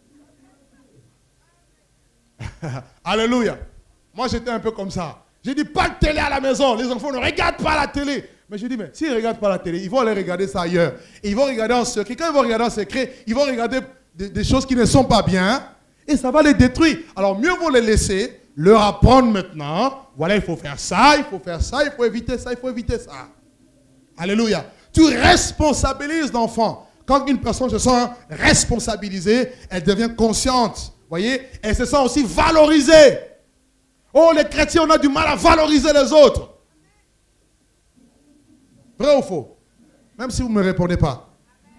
Alléluia. Moi, j'étais un peu comme ça. J'ai dit, pas de télé à la maison. Les enfants ne regardent pas la télé. Mais j'ai dit, mais s'ils ne regardent pas la télé, ils vont aller regarder ça ailleurs. Et ils vont regarder en secret. Quand ils vont regarder en secret, ils vont regarder des choses qui ne sont pas bien. Et ça va les détruire. Alors, mieux vaut les laisser, leur apprendre maintenant. Voilà, il faut faire ça, il faut faire ça, il faut éviter ça, il faut éviter ça. Alléluia. Tu responsabilises l'enfant. Quand une personne se sent responsabilisée, elle devient consciente. Voyez? Elle se sent aussi valorisée. Oh, les chrétiens, on a du mal à valoriser les autres. Vrai ou faux? Même si vous ne me répondez pas.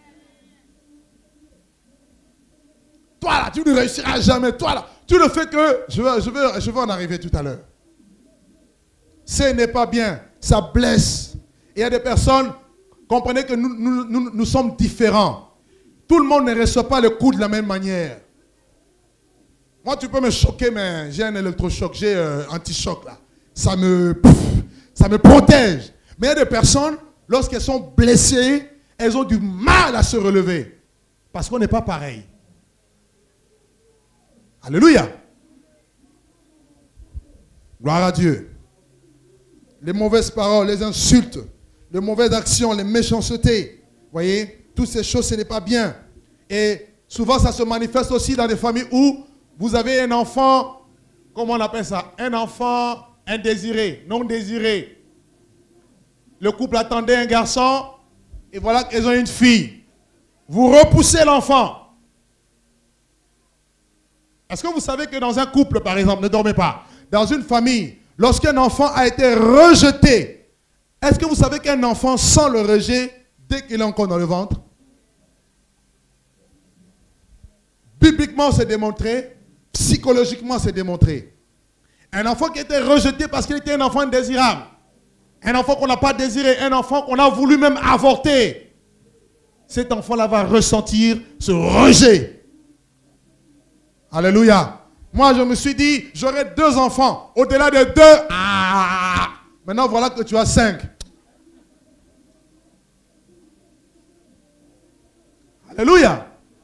Toi là, tu ne réussiras jamais. Toi là, tu ne fais que... Je veux en arriver tout à l'heure. Ce n'est pas bien. Ça blesse. il y a des personnes, comprenez que nous sommes différents. Tout le monde ne reçoit pas le coup de la même manière. Moi, tu peux me choquer, mais j'ai un électrochoc, j'ai un anti-choc là. Ça me protège. Mais il y a des personnes, lorsqu'elles sont blessées, elles ont du mal à se relever. Parce qu'on n'est pas pareil. Alléluia. Gloire à Dieu. Les mauvaises paroles, les insultes, les mauvaises actions, les méchancetés. Vous voyez, toutes ces choses, ce n'est pas bien. Et souvent, ça se manifeste aussi dans des familles où vous avez un enfant, comment on appelle ça? Un enfant indésiré, non désiré. Le couple attendait un garçon et voilà qu'ils ont une fille. Vous repoussez l'enfant. Est-ce que vous savez que dans un couple, par exemple, ne dormez pas, dans une famille, lorsqu'un enfant a été rejeté, est-ce que vous savez qu'un enfant sent le rejet dès qu'il est encore dans le ventre? Bibliquement, c'est démontré. Psychologiquement, c'est démontré. Un enfant qui a été rejeté parce qu'il était un enfant indésirable. Un enfant qu'on n'a pas désiré. Un enfant qu'on a voulu même avorter. Cet enfant-là va ressentir ce rejet. Alléluia. Moi, je me suis dit, j'aurai 2 enfants. Au-delà de 2, maintenant, voilà que tu as 5. Alléluia.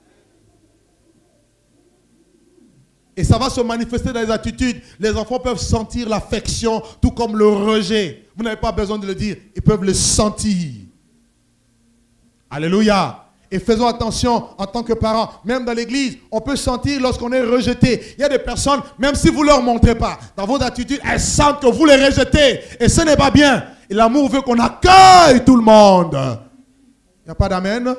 Et ça va se manifester dans les attitudes. Les enfants peuvent sentir l'affection, tout comme le rejet. Vous n'avez pas besoin de le dire. Ils peuvent le sentir. Alléluia. Et faisons attention en tant que parents. Même dans l'église, on peut sentir lorsqu'on est rejeté. Il y a des personnes, même si vous ne leur montrez pas, dans vos attitudes, elles sentent que vous les rejetez. Et ce n'est pas bien. Et l'amour veut qu'on accueille tout le monde. Il n'y a pas d'amen?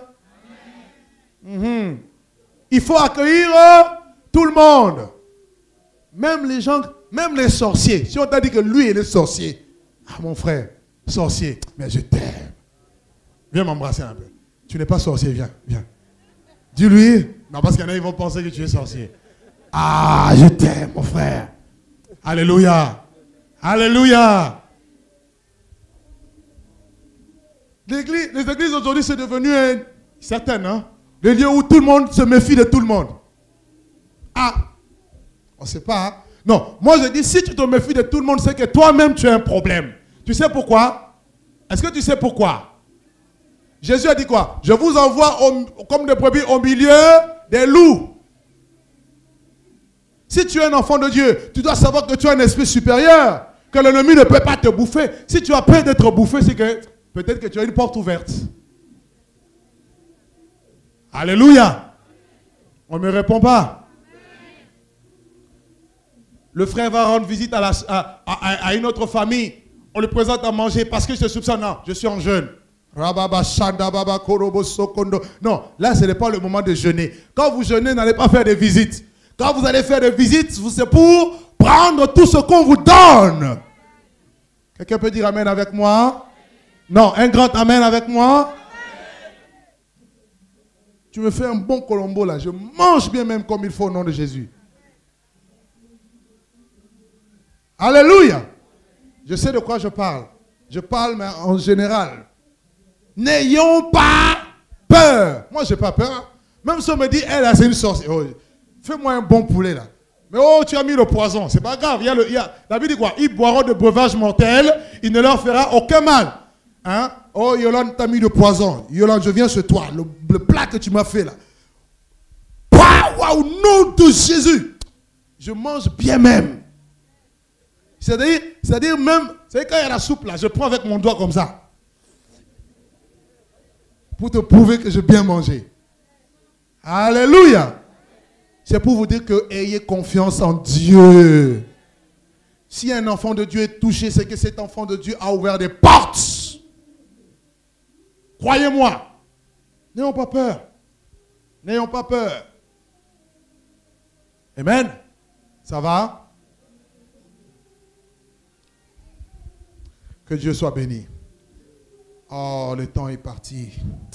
Il faut accueillir tout le monde. Même les gens, même les sorciers. Si on t'a dit que lui est le sorcier. Ah mon frère, sorcier, mais je t'aime. Viens m'embrasser un peu. Tu n'es pas sorcier, viens, viens. Dis-lui. Non, parce qu'il y en a, ils vont penser que tu es sorcier. Ah, je t'aime, mon frère. Alléluia. Alléluia. Les églises aujourd'hui, c'est devenu certaines, hein, le lieu où tout le monde se méfie de tout le monde. Ah, on ne sait pas. Hein? Non, moi je dis, si tu te méfies de tout le monde, c'est que toi-même tu as un problème. Tu sais pourquoi? Est-ce que tu sais pourquoi? Jésus a dit quoi? Je vous envoie comme des brebis au milieu des loups. Si tu es un enfant de Dieu, tu dois savoir que tu as un esprit supérieur, que l'ennemi ne peut pas te bouffer. Si tu as peur d'être bouffé, c'est que peut-être que tu as une porte ouverte. Alléluia. On ne me répond pas. Le frère va rendre visite à une autre famille. On lui présente à manger parce que je soupçonne. Non, je suis en jeûne. Non, là, ce n'est pas le moment de jeûner. Quand vous jeûnez, n'allez pas faire des visites. Quand vous allez faire des visites, c'est pour prendre tout ce qu'on vous donne. Quelqu'un peut dire amen avec moi? Non, un grand amen avec moi? Tu me fais un bon colombo là. Je mange bien même comme il faut au nom de Jésus. Alléluia. Je sais de quoi je parle. Je parle mais en général. N'ayons pas peur. Moi, je n'ai pas peur. Même si on me dit, elle, c'est une sorcière. Oh, fais-moi un bon poulet là. Mais oh, tu as mis le poison. C'est pas grave. La Bible dit quoi? Ils boiront de breuvages mortels. Il ne leur fera aucun mal. Hein? Oh, Yolande, tu as mis le poison. Yolande, je viens sur toi. Le plat que tu m'as fait là. Au nom de Jésus. Je mange bien même. C'est-à-dire même, c'est quand il y a la soupe là, je prends avec mon doigt comme ça. Pour te prouver que j'ai bien mangé. Alléluia. C'est pour vous dire que ayez confiance en Dieu. Si un enfant de Dieu est touché, c'est que cet enfant de Dieu a ouvert des portes. Croyez-moi. N'ayons pas peur. N'ayons pas peur. Amen. Ça va? Que Dieu soit béni. Oh, le temps est parti.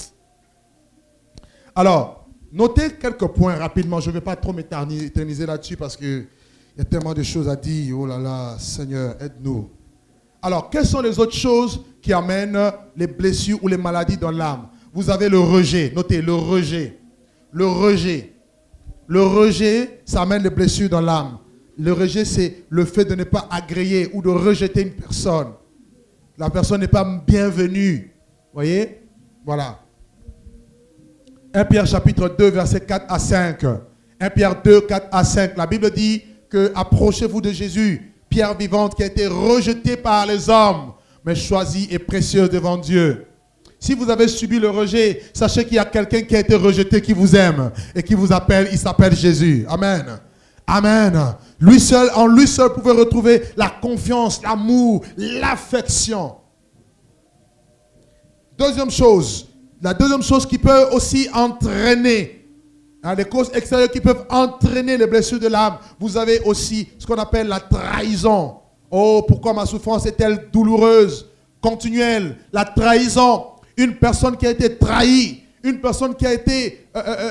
Alors, notez quelques points rapidement. Je ne vais pas trop m'éterniser là-dessus parce qu'il y a tellement de choses à dire. Oh là là, Seigneur, aide-nous. Alors, quelles sont les autres choses qui amènent les blessures ou les maladies dans l'âme? Vous avez le rejet. Notez, le rejet. Le rejet. Le rejet, ça amène les blessures dans l'âme. Le rejet, c'est le fait de ne pas agréer ou de rejeter une personne. La personne n'est pas bienvenue. Vous voyez? Voilà. 1 Pierre chapitre 2, versets 4 à 5. 1 Pierre 2, 4 à 5. La Bible dit que approchez-vous de Jésus, pierre vivante qui a été rejetée par les hommes, mais choisie et précieuse devant Dieu. Si vous avez subi le rejet, sachez qu'il y a quelqu'un qui a été rejeté, qui vous aime et qui vous appelle. Il s'appelle Jésus. Amen. Amen. Lui seul, en lui seul, vous pouvez retrouver la confiance, l'amour, l'affection. Deuxième chose, la deuxième chose qui peut aussi entraîner, les causes extérieures qui peuvent entraîner les blessures de l'âme, vous avez aussi ce qu'on appelle la trahison. Oh, pourquoi ma souffrance est-elle douloureuse, continuelle? La trahison, une personne qui a été trahie, une personne qui a été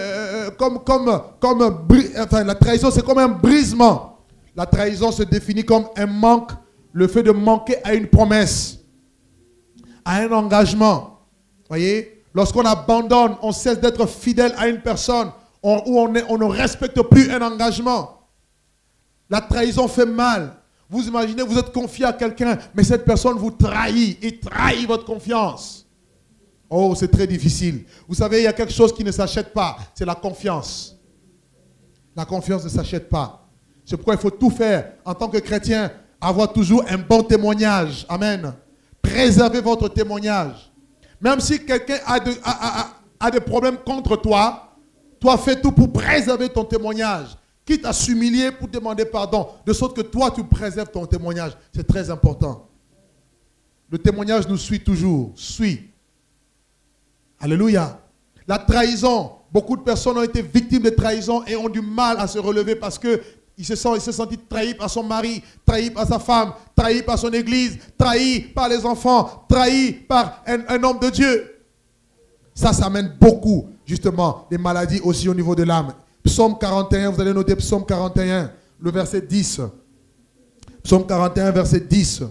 enfin, la trahison, c'est comme un brisement. La trahison se définit comme un manque, le fait de manquer à une promesse, à un engagement. Voyez, lorsqu'on abandonne, on cesse d'être fidèle à une personne, on ne respecte plus un engagement. La trahison fait mal. Vous imaginez, vous êtes confié à quelqu'un, mais cette personne vous trahit et trahit votre confiance. Oh, c'est très difficile. Vous savez, il y a quelque chose qui ne s'achète pas, c'est la confiance. La confiance ne s'achète pas. C'est pourquoi il faut tout faire en tant que chrétien, avoir toujours un bon témoignage. Amen. Préservez votre témoignage. Même si quelqu'un a des problèmes contre toi, toi fais tout pour préserver ton témoignage. Quitte à s'humilier pour demander pardon, de sorte que toi tu préserves ton témoignage. C'est très important. Le témoignage nous suit toujours. Suit. Alléluia. La trahison. Beaucoup de personnes ont été victimes de trahison et ont du mal à se relever parce qu'il se sentit trahi par son mari, trahi par sa femme, trahi par son église, trahi par les enfants, trahi par un homme de Dieu. Ça amène beaucoup, justement, des maladies aussi au niveau de l'âme. Psaume 41, vous allez noter Psaume 41, le verset 10. Psaume 41, verset 10.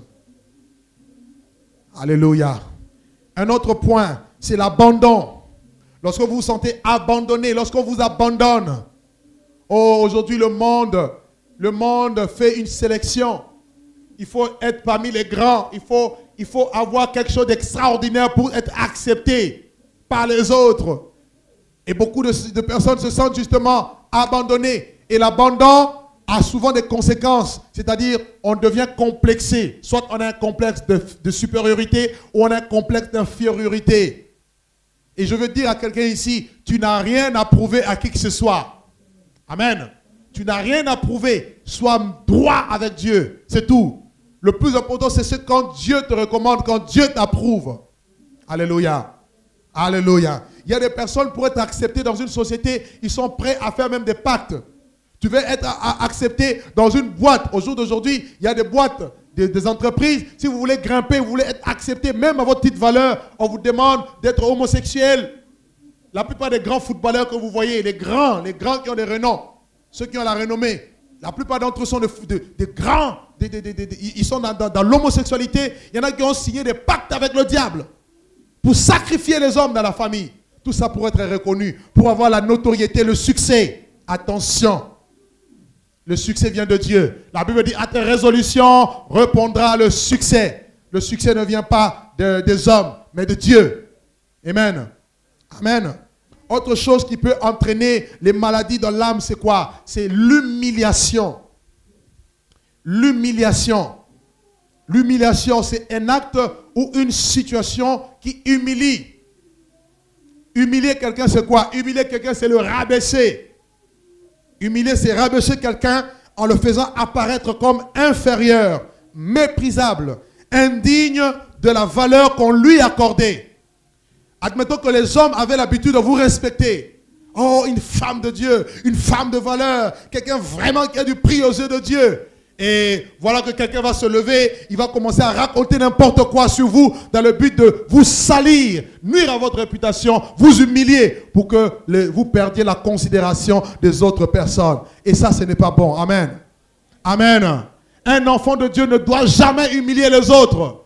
Alléluia. Un autre point, c'est l'abandon. Lorsque vous vous sentez abandonné, lorsqu'on vous abandonne. Oh, aujourd'hui, le monde fait une sélection. Il faut être parmi les grands. Il faut avoir quelque chose d'extraordinaire pour être accepté par les autres. Et beaucoup de personnes se sentent justement abandonnées. Et l'abandon a souvent des conséquences. C'est-à-dire, on devient complexé. Soit on a un complexe de supériorité ou on a un complexe d'infériorité. Et je veux dire à quelqu'un ici, tu n'as rien à prouver à qui que ce soit. Amen. Tu n'as rien à prouver. Sois droit avec Dieu. C'est tout. Le plus important, c'est quand Dieu te recommande, quand Dieu t'approuve. Alléluia. Alléluia. Il y a des personnes pour être acceptées dans une société, ils sont prêts à faire même des pactes. Tu veux être accepté dans une boîte. Au jour d'aujourd'hui, il y a des boîtes, des entreprises. Si vous voulez grimper, vous voulez être accepté, même à votre petite valeur, on vous demande d'être homosexuel. La plupart des grands footballeurs que vous voyez, les grands qui ont des renoms, ceux qui ont la renommée, la plupart d'entre eux sont des grands, ils sont dans l'homosexualité. Il y en a qui ont signé des pactes avec le diable pour sacrifier les hommes dans la famille. Tout ça pour être reconnu, pour avoir la notoriété, le succès. Attention, le succès vient de Dieu. La Bible dit, à tes résolutions répondra le succès. Le succès ne vient pas des hommes, mais de Dieu. Amen. Amen. Autre chose qui peut entraîner les maladies dans l'âme, c'est quoi? C'est l'humiliation. L'humiliation. L'humiliation, c'est un acte ou une situation qui humilie. Humilier quelqu'un, c'est quoi? Humilier quelqu'un, c'est le rabaisser. Humilier, c'est rabaisser quelqu'un en le faisant apparaître comme inférieur, méprisable, indigne de la valeur qu'on lui accordait. Admettons que les hommes avaient l'habitude de vous respecter. Oh, une femme de Dieu, une femme de valeur, quelqu'un vraiment qui a du prix aux yeux de Dieu. Et voilà que quelqu'un va se lever, il va commencer à raconter n'importe quoi sur vous dans le but de vous salir, nuire à votre réputation, vous humilier pour que vous perdiez la considération des autres personnes. Et ça, ce n'est pas bon. Amen. Amen. Un enfant de Dieu ne doit jamais humilier les autres.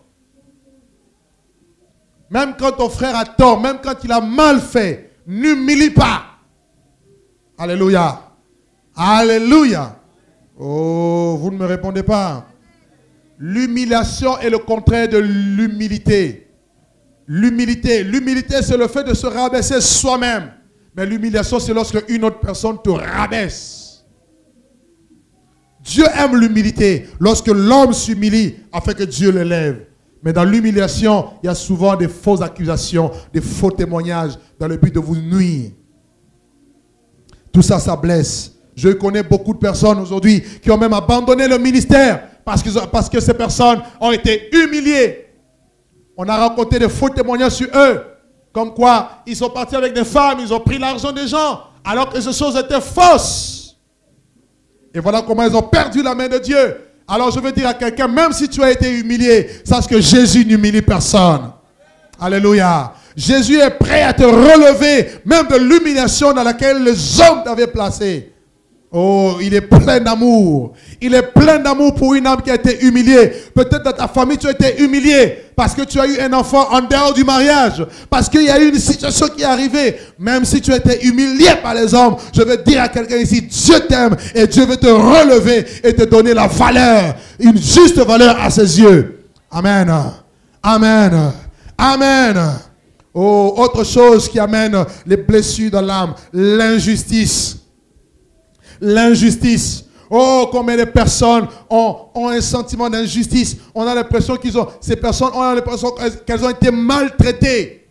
Même quand ton frère a tort, même quand il a mal fait, n'humilie pas. Alléluia. Alléluia. Oh, vous ne me répondez pas. L'humiliation est le contraire de l'humilité. L'humilité, c'est le fait de se rabaisser soi-même. Mais l'humiliation, c'est lorsque une autre personne te rabaisse. Dieu aime l'humilité. Lorsque l'homme s'humilie afin que Dieu l'élève. Mais dans l'humiliation, il y a souvent des fausses accusations, des faux témoignages dans le but de vous nuire. Tout ça, ça blesse. Je connais beaucoup de personnes aujourd'hui qui ont même abandonné le ministère parce que ces personnes ont été humiliées. On a raconté des faux témoignages sur eux. Comme quoi, ils sont partis avec des femmes, ils ont pris l'argent des gens, alors que ces choses étaient fausses. Et voilà comment ils ont perdu la main de Dieu. Alors je veux dire à quelqu'un, même si tu as été humilié, sache que Jésus n'humilie personne. Alléluia. Jésus est prêt à te relever, même de l'humiliation dans laquelle les hommes t'avaient placé. Oh, il est plein d'amour. Il est plein d'amour pour une âme qui a été humiliée. Peut-être dans ta famille, tu as été humilié parce que tu as eu un enfant en dehors du mariage. Parce qu'il y a eu une situation qui est arrivée. Même si tu as été humilié par les hommes, je veux dire à quelqu'un ici, Dieu t'aime et Dieu veut te relever et te donner la valeur, une juste valeur à ses yeux. Amen. Amen. Amen. Oh, autre chose qui amène les blessures dans l'âme, l'injustice. L'injustice. Oh, combien de personnes ont un sentiment d'injustice. On a l'impression ces personnes ont l'impression qu'elles ont été maltraitées.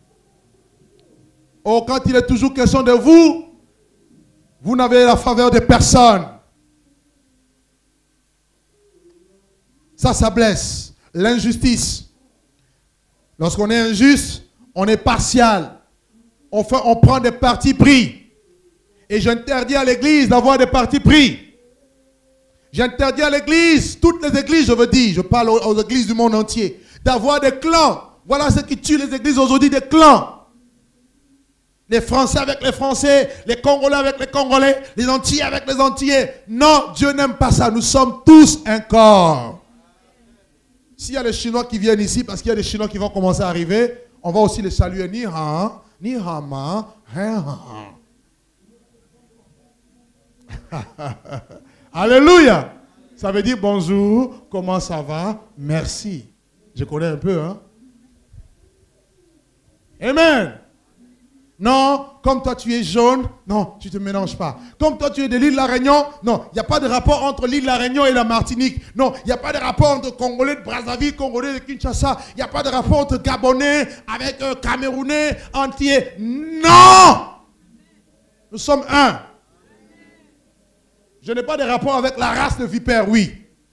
Oh, quand il est toujours question de vous, vous n'avez la faveur de personne. Ça blesse. L'injustice. Lorsqu'on est injuste, on est partial. On prend des partis pris. Et j'interdis à l'église d'avoir des partis pris. J'interdis à l'église, toutes les églises, je veux dire, je parle aux églises du monde entier, d'avoir des clans. Voilà ce qui tue les églises aujourd'hui, des clans. Les Français avec les Français, les Congolais avec les Congolais, les Antillais avec les Antillais. Non, Dieu n'aime pas ça. Nous sommes tous un corps. S'il y a des Chinois qui viennent ici, parce qu'il y a des Chinois qui vont commencer à arriver, on va aussi les saluer. Ni han, ni hama, han. Alléluia. Ça veut dire bonjour, comment ça va, merci. Je connais un peu, hein. Amen. Non, comme toi tu es jaune, non, tu ne te mélanges pas. Comme toi tu es de l'île de la Réunion, non, il n'y a pas de rapport entre l'île de la Réunion et la Martinique. Non, il n'y a pas de rapport entre Congolais de Brazzaville, Congolais de Kinshasa. Il n'y a pas de rapport entre Gabonais avec Camerounais, Antillais. Non! Nous sommes un. Je n'ai pas de rapport avec la race de vipère, oui.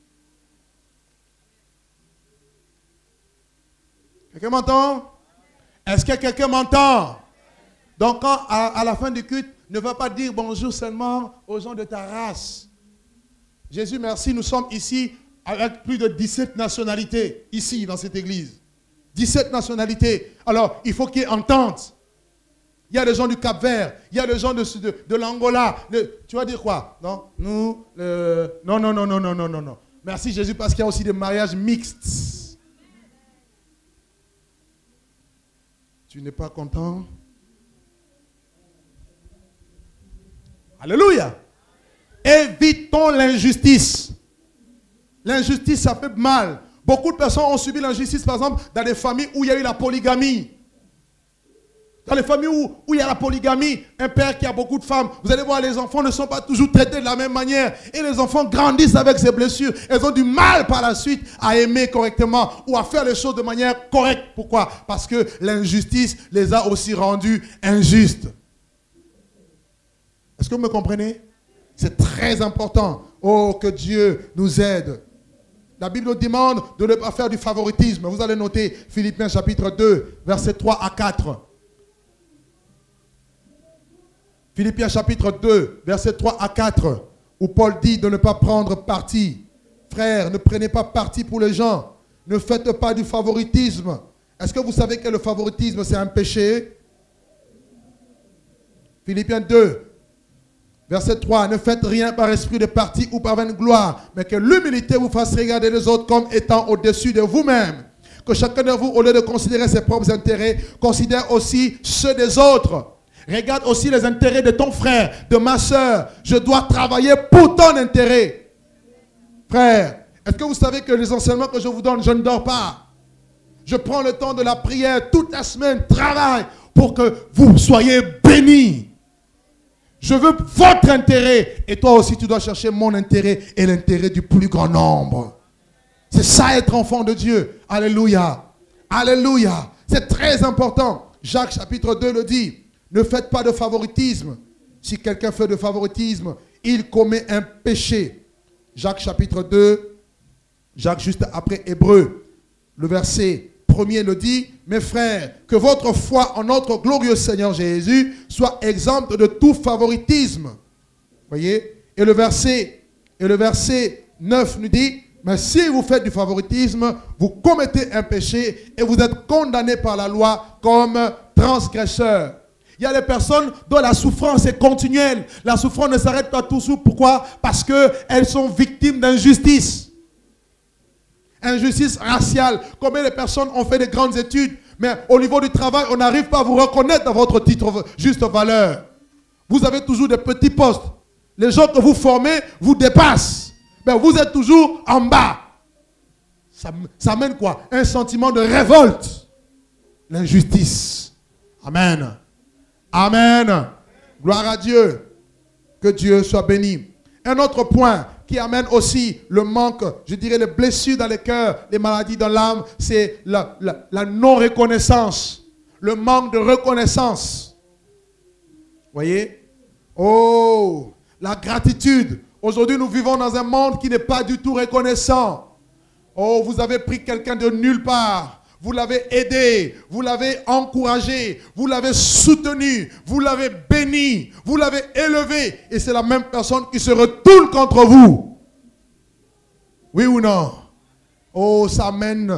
Quelqu'un m'entend? Est-ce que quelqu'un m'entend? Donc, quand, à la fin du culte, ne va pas dire bonjour seulement aux gens de ta race. Jésus, merci, nous sommes ici avec plus de 17 nationalités, ici, dans cette église. 17 nationalités. Alors, il faut qu'il y ait entente. Il y a des gens du Cap-Vert, il y a des gens de l'Angola. Tu vas dire quoi? Non, nous, non. Merci Jésus parce qu'il y a aussi des mariages mixtes. Tu n'es pas content? Alléluia. Évitons l'injustice. L'injustice, ça fait mal. Beaucoup de personnes ont subi l'injustice, par exemple, dans des familles où il y a eu la polygamie. Dans les familles où il y a la polygamie, un père qui a beaucoup de femmes, vous allez voir, les enfants ne sont pas toujours traités de la même manière. Et les enfants grandissent avec ces blessures. Elles ont du mal par la suite à aimer correctement ou à faire les choses de manière correcte. Pourquoi? Parce que l'injustice les a aussi rendus injustes. Est-ce que vous me comprenez? C'est très important. Oh, que Dieu nous aide. La Bible nous demande de ne pas faire du favoritisme. Vous allez noter Philippiens chapitre 2, versets 3 à 4. Philippiens chapitre 2, versets 3 à 4, où Paul dit de ne pas prendre parti. Frères, ne prenez pas parti pour les gens. Ne faites pas du favoritisme. Est-ce que vous savez que le favoritisme, c'est un péché? Philippiens 2, Verset 3. Ne faites rien par esprit de parti ou par vaine gloire, mais que l'humilité vous fasse regarder les autres comme étant au-dessus de vous-même. Que chacun de vous, au lieu de considérer ses propres intérêts, considère aussi ceux des autres. Regarde aussi les intérêts de ton frère, de ma soeur. Je dois travailler pour ton intérêt. Frère, est-ce que vous savez que les enseignements que je vous donne, je ne dors pas. Je prends le temps de la prière toute la semaine, travaille pour que vous soyez bénis. Je veux votre intérêt. Et toi aussi, tu dois chercher mon intérêt et l'intérêt du plus grand nombre. C'est ça être enfant de Dieu. Alléluia. Alléluia. C'est très important. Jacques chapitre 2 le dit. Ne faites pas de favoritisme. Si quelqu'un fait de favoritisme, il commet un péché. Jacques chapitre 2, Jacques juste après Hébreu, le verset 1er le dit. Mes frères, que votre foi en notre glorieux Seigneur Jésus soit exempte de tout favoritisme. Voyez? Et le verset 9 nous dit, mais si vous faites du favoritisme, vous commettez un péché et vous êtes condamnés par la loi comme transgresseurs. Il y a des personnes dont la souffrance est continuelle. La souffrance ne s'arrête pas toujours. Pourquoi? Parce qu'elles sont victimes d'injustice. Injustice raciale. Combien de personnes ont fait de grandes études, mais au niveau du travail, on n'arrive pas à vous reconnaître dans votre titre juste valeur. Vous avez toujours des petits postes. Les gens que vous formez vous dépassent. Mais vous êtes toujours en bas. Ça mène quoi? Un sentiment de révolte. L'injustice. Amen. Amen. Gloire à Dieu. Que Dieu soit béni. Un autre point qui amène aussi le manque, je dirais les blessures dans les cœurs, les maladies dans l'âme, c'est la non-reconnaissance. Le manque de reconnaissance. Voyez? Oh, la gratitude. Aujourd'hui, nous vivons dans un monde qui n'est pas du tout reconnaissant. Oh, vous avez pris quelqu'un de nulle part. Vous l'avez aidé, vous l'avez encouragé, vous l'avez soutenu, vous l'avez béni, vous l'avez élevé. Et c'est la même personne qui se retourne contre vous. Oui ou non? Oh, ça amène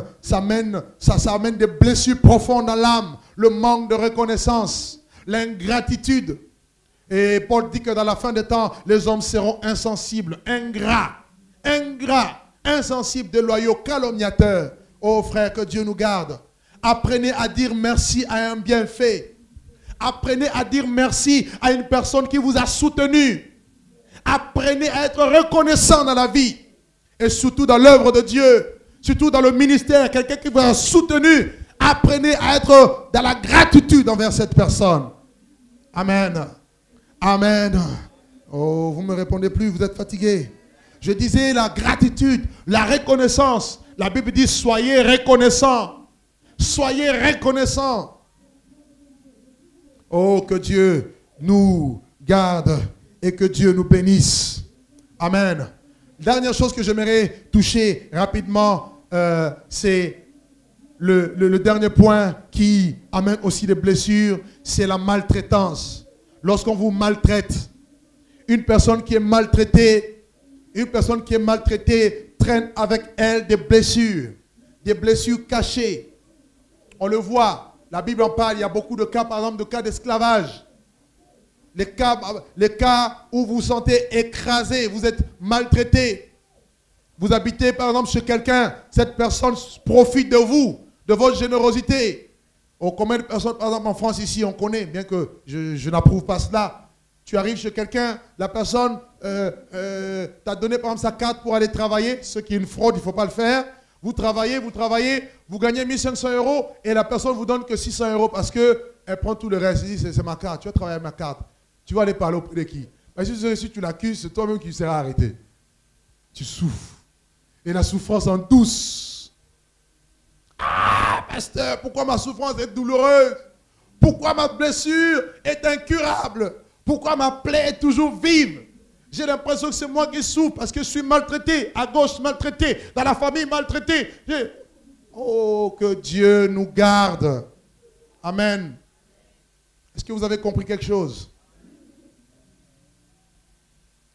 des blessures profondes dans l'âme. Le manque de reconnaissance, l'ingratitude. Et Paul dit que dans la fin des temps, les hommes seront insensibles, ingrats, insensibles, déloyaux, calomniateurs. Oh frère, que Dieu nous garde. Apprenez à dire merci à un bienfait. Apprenez à dire merci à une personne qui vous a soutenu. Apprenez à être reconnaissant dans la vie. Et surtout dans l'œuvre de Dieu. Surtout dans le ministère. Quelqu'un qui vous a soutenu. Apprenez à être dans la gratitude envers cette personne. Amen. Amen. Oh, vous ne me répondez plus, vous êtes fatigué. Je disais la gratitude, la reconnaissance. La Bible dit soyez reconnaissants. Soyez reconnaissants. Oh, que Dieu nous garde et que Dieu nous bénisse. Amen. Dernière chose que j'aimerais toucher rapidement, c'est le dernier point qui amène aussi des blessures, c'est la maltraitance. Lorsqu'on vous maltraite, une personne qui est maltraitée traîne avec elle des blessures cachées. On le voit, la Bible en parle, il y a beaucoup de cas, par exemple, de cas d'esclavage. Les cas où vous vous sentez écrasé, vous êtes maltraité. Vous habitez, par exemple, chez quelqu'un, cette personne profite de vous, de votre générosité. Oh, combien de personnes, par exemple, en France, ici, on connaît, bien que je n'approuve pas cela. Tu arrives chez quelqu'un, la personne t'a donné par exemple sa carte pour aller travailler, ce qui est une fraude, il ne faut pas le faire. Vous travaillez, vous gagnez 1500 € et la personne vous donne que 600 € parce qu'elle prend tout le reste. Elle dit c'est ma carte, tu vas travailler avec ma carte. Tu vas aller parler auprès de qui? Parce que si tu l'accuses, c'est toi-même qui seras arrêté. Tu souffres. Et la souffrance en douce. Ah, pasteur, pourquoi ma souffrance est douloureuse? Pourquoi ma blessure est incurable? Pourquoi ma plaie est toujours vive? J'ai l'impression que c'est moi qui souffre parce que je suis maltraité, à gauche maltraité, dans la famille maltraité. Oh, que Dieu nous garde. Amen. Est-ce que vous avez compris quelque chose?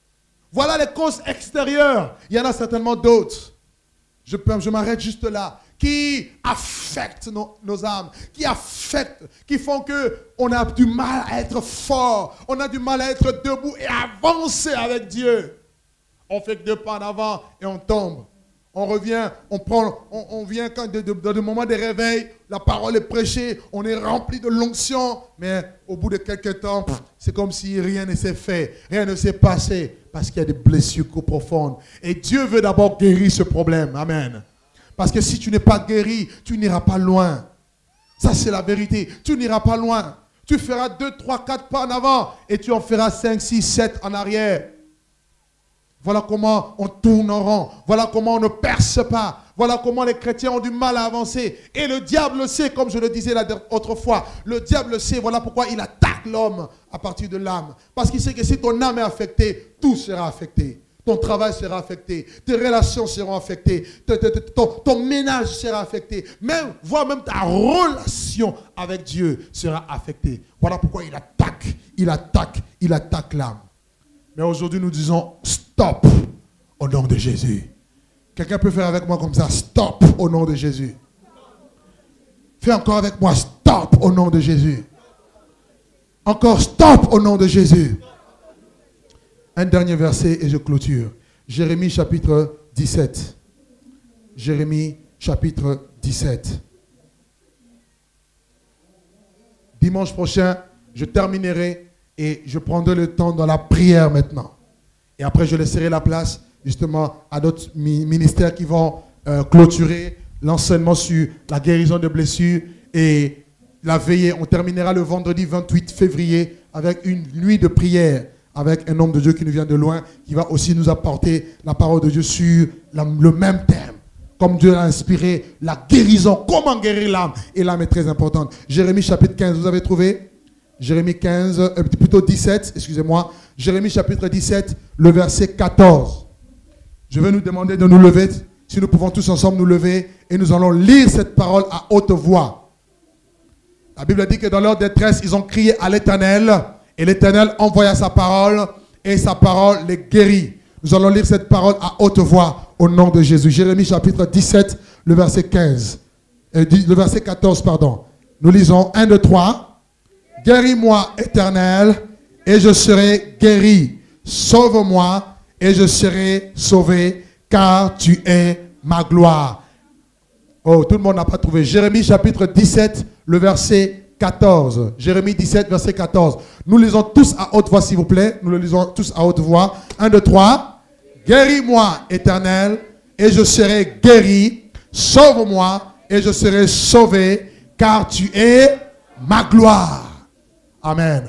Voilà les causes extérieures. Il y en a certainement d'autres. Je m'arrête juste là. qui affectent nos âmes, qui font qu'on a du mal à être fort, on a du mal à être debout et avancer avec Dieu. On fait que 2 pas en avant et on tombe. On revient, on vient quand dans le moment des réveils, la parole est prêchée, on est rempli de l'onction, mais au bout de quelques temps, c'est comme si rien ne s'est fait, rien ne s'est passé, parce qu'il y a des blessures profondes. Et Dieu veut d'abord guérir ce problème. Amen. Parce que si tu n'es pas guéri, tu n'iras pas loin. Ça, c'est la vérité. Tu n'iras pas loin. Tu feras 2, 3, 4 pas en avant et tu en feras 5, 6, 7 en arrière. Voilà comment on tourne en rond. Voilà comment on ne perce pas. Voilà comment les chrétiens ont du mal à avancer. Et le diable le sait, comme je le disais autrefois. Le diable le sait. Voilà pourquoi il attaque l'homme à partir de l'âme. Parce qu'il sait que si ton âme est affectée, tout sera affecté. Ton travail sera affecté. Tes relations seront affectées. Ton ménage sera affecté. Voire même ta relation avec Dieu sera affectée. Voilà pourquoi il attaque l'âme. Mais aujourd'hui, nous disons stop au nom de Jésus. Quelqu'un peut faire avec moi comme ça, stop au nom de Jésus. Fais encore avec moi, stop au nom de Jésus. Encore stop au nom de Jésus. Un dernier verset et je clôture. Jérémie chapitre 17. Jérémie chapitre 17. Dimanche prochain, je terminerai et je prendrai le temps dans la prière maintenant. Et après, je laisserai la place justement à d'autres ministères qui vont clôturer l'enseignement sur la guérison de blessures et la veillée. On terminera le vendredi 28 février avec une nuit de prière avec un homme de Dieu qui nous vient de loin, qui va aussi nous apporter la parole de Dieu sur le même thème. Comme Dieu l'a inspiré, la guérison, comment guérir l'âme. Et l'âme est très importante. Jérémie chapitre 15, vous avez trouvé? Jérémie 15, plutôt 17, excusez-moi. Jérémie chapitre 17, le verset 14. Je vais nous demander de nous lever, si nous pouvons tous ensemble nous lever, et nous allons lire cette parole à haute voix. La Bible dit que dans leur détresse, ils ont crié à l'Éternel, et l'Éternel envoya sa parole, et sa parole les guérit. Nous allons lire cette parole à haute voix au nom de Jésus. Jérémie chapitre 17, le verset 15. Le verset 14, pardon. Nous lisons 1, 2, 3. Guéris-moi, Éternel, et je serai guéri. Sauve-moi, et je serai sauvé, car tu es ma gloire. Oh, tout le monde n'a pas trouvé. Jérémie chapitre 17, le verset 14. Jérémie 17, verset 14. Nous lisons tous à haute voix, s'il vous plaît. Nous le lisons tous à haute voix. 1, 2, 3. Guéris-moi, Éternel, et je serai guéri. Sauve-moi, et je serai sauvé, car tu es ma gloire. Amen.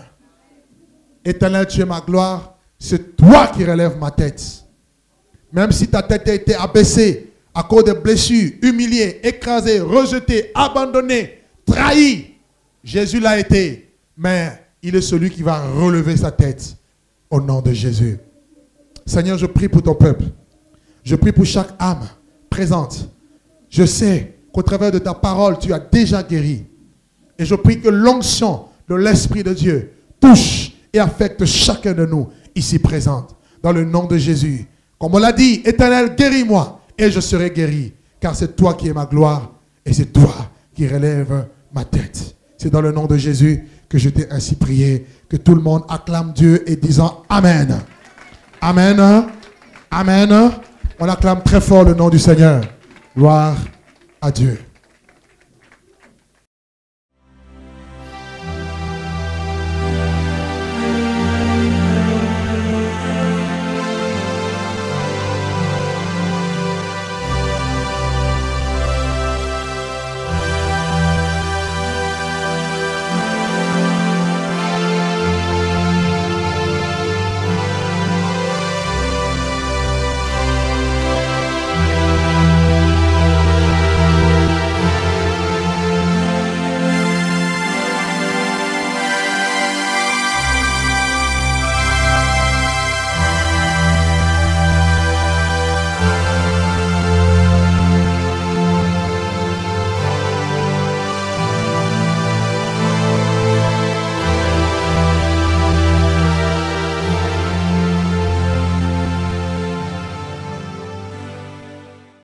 Éternel, tu es ma gloire. C'est toi qui relèves ma tête. Même si ta tête a été abaissée à cause des blessures, humiliée, écrasée, rejetée, abandonnée, trahie, Jésus l'a été, mais il est celui qui va relever sa tête au nom de Jésus. Seigneur, je prie pour ton peuple. Je prie pour chaque âme présente. Je sais qu'au travers de ta parole, tu as déjà guéri. Et je prie que l'onction de l'Esprit de Dieu touche et affecte chacun de nous ici présents. Dans le nom de Jésus. Comme on l'a dit, Éternel, guéris-moi et je serai guéri. Car c'est toi qui es ma gloire et c'est toi qui relève ma tête. C'est dans le nom de Jésus que je t'ai ainsi prié. Que tout le monde acclame Dieu et disant Amen. Amen. Amen. On acclame très fort le nom du Seigneur. Gloire à Dieu.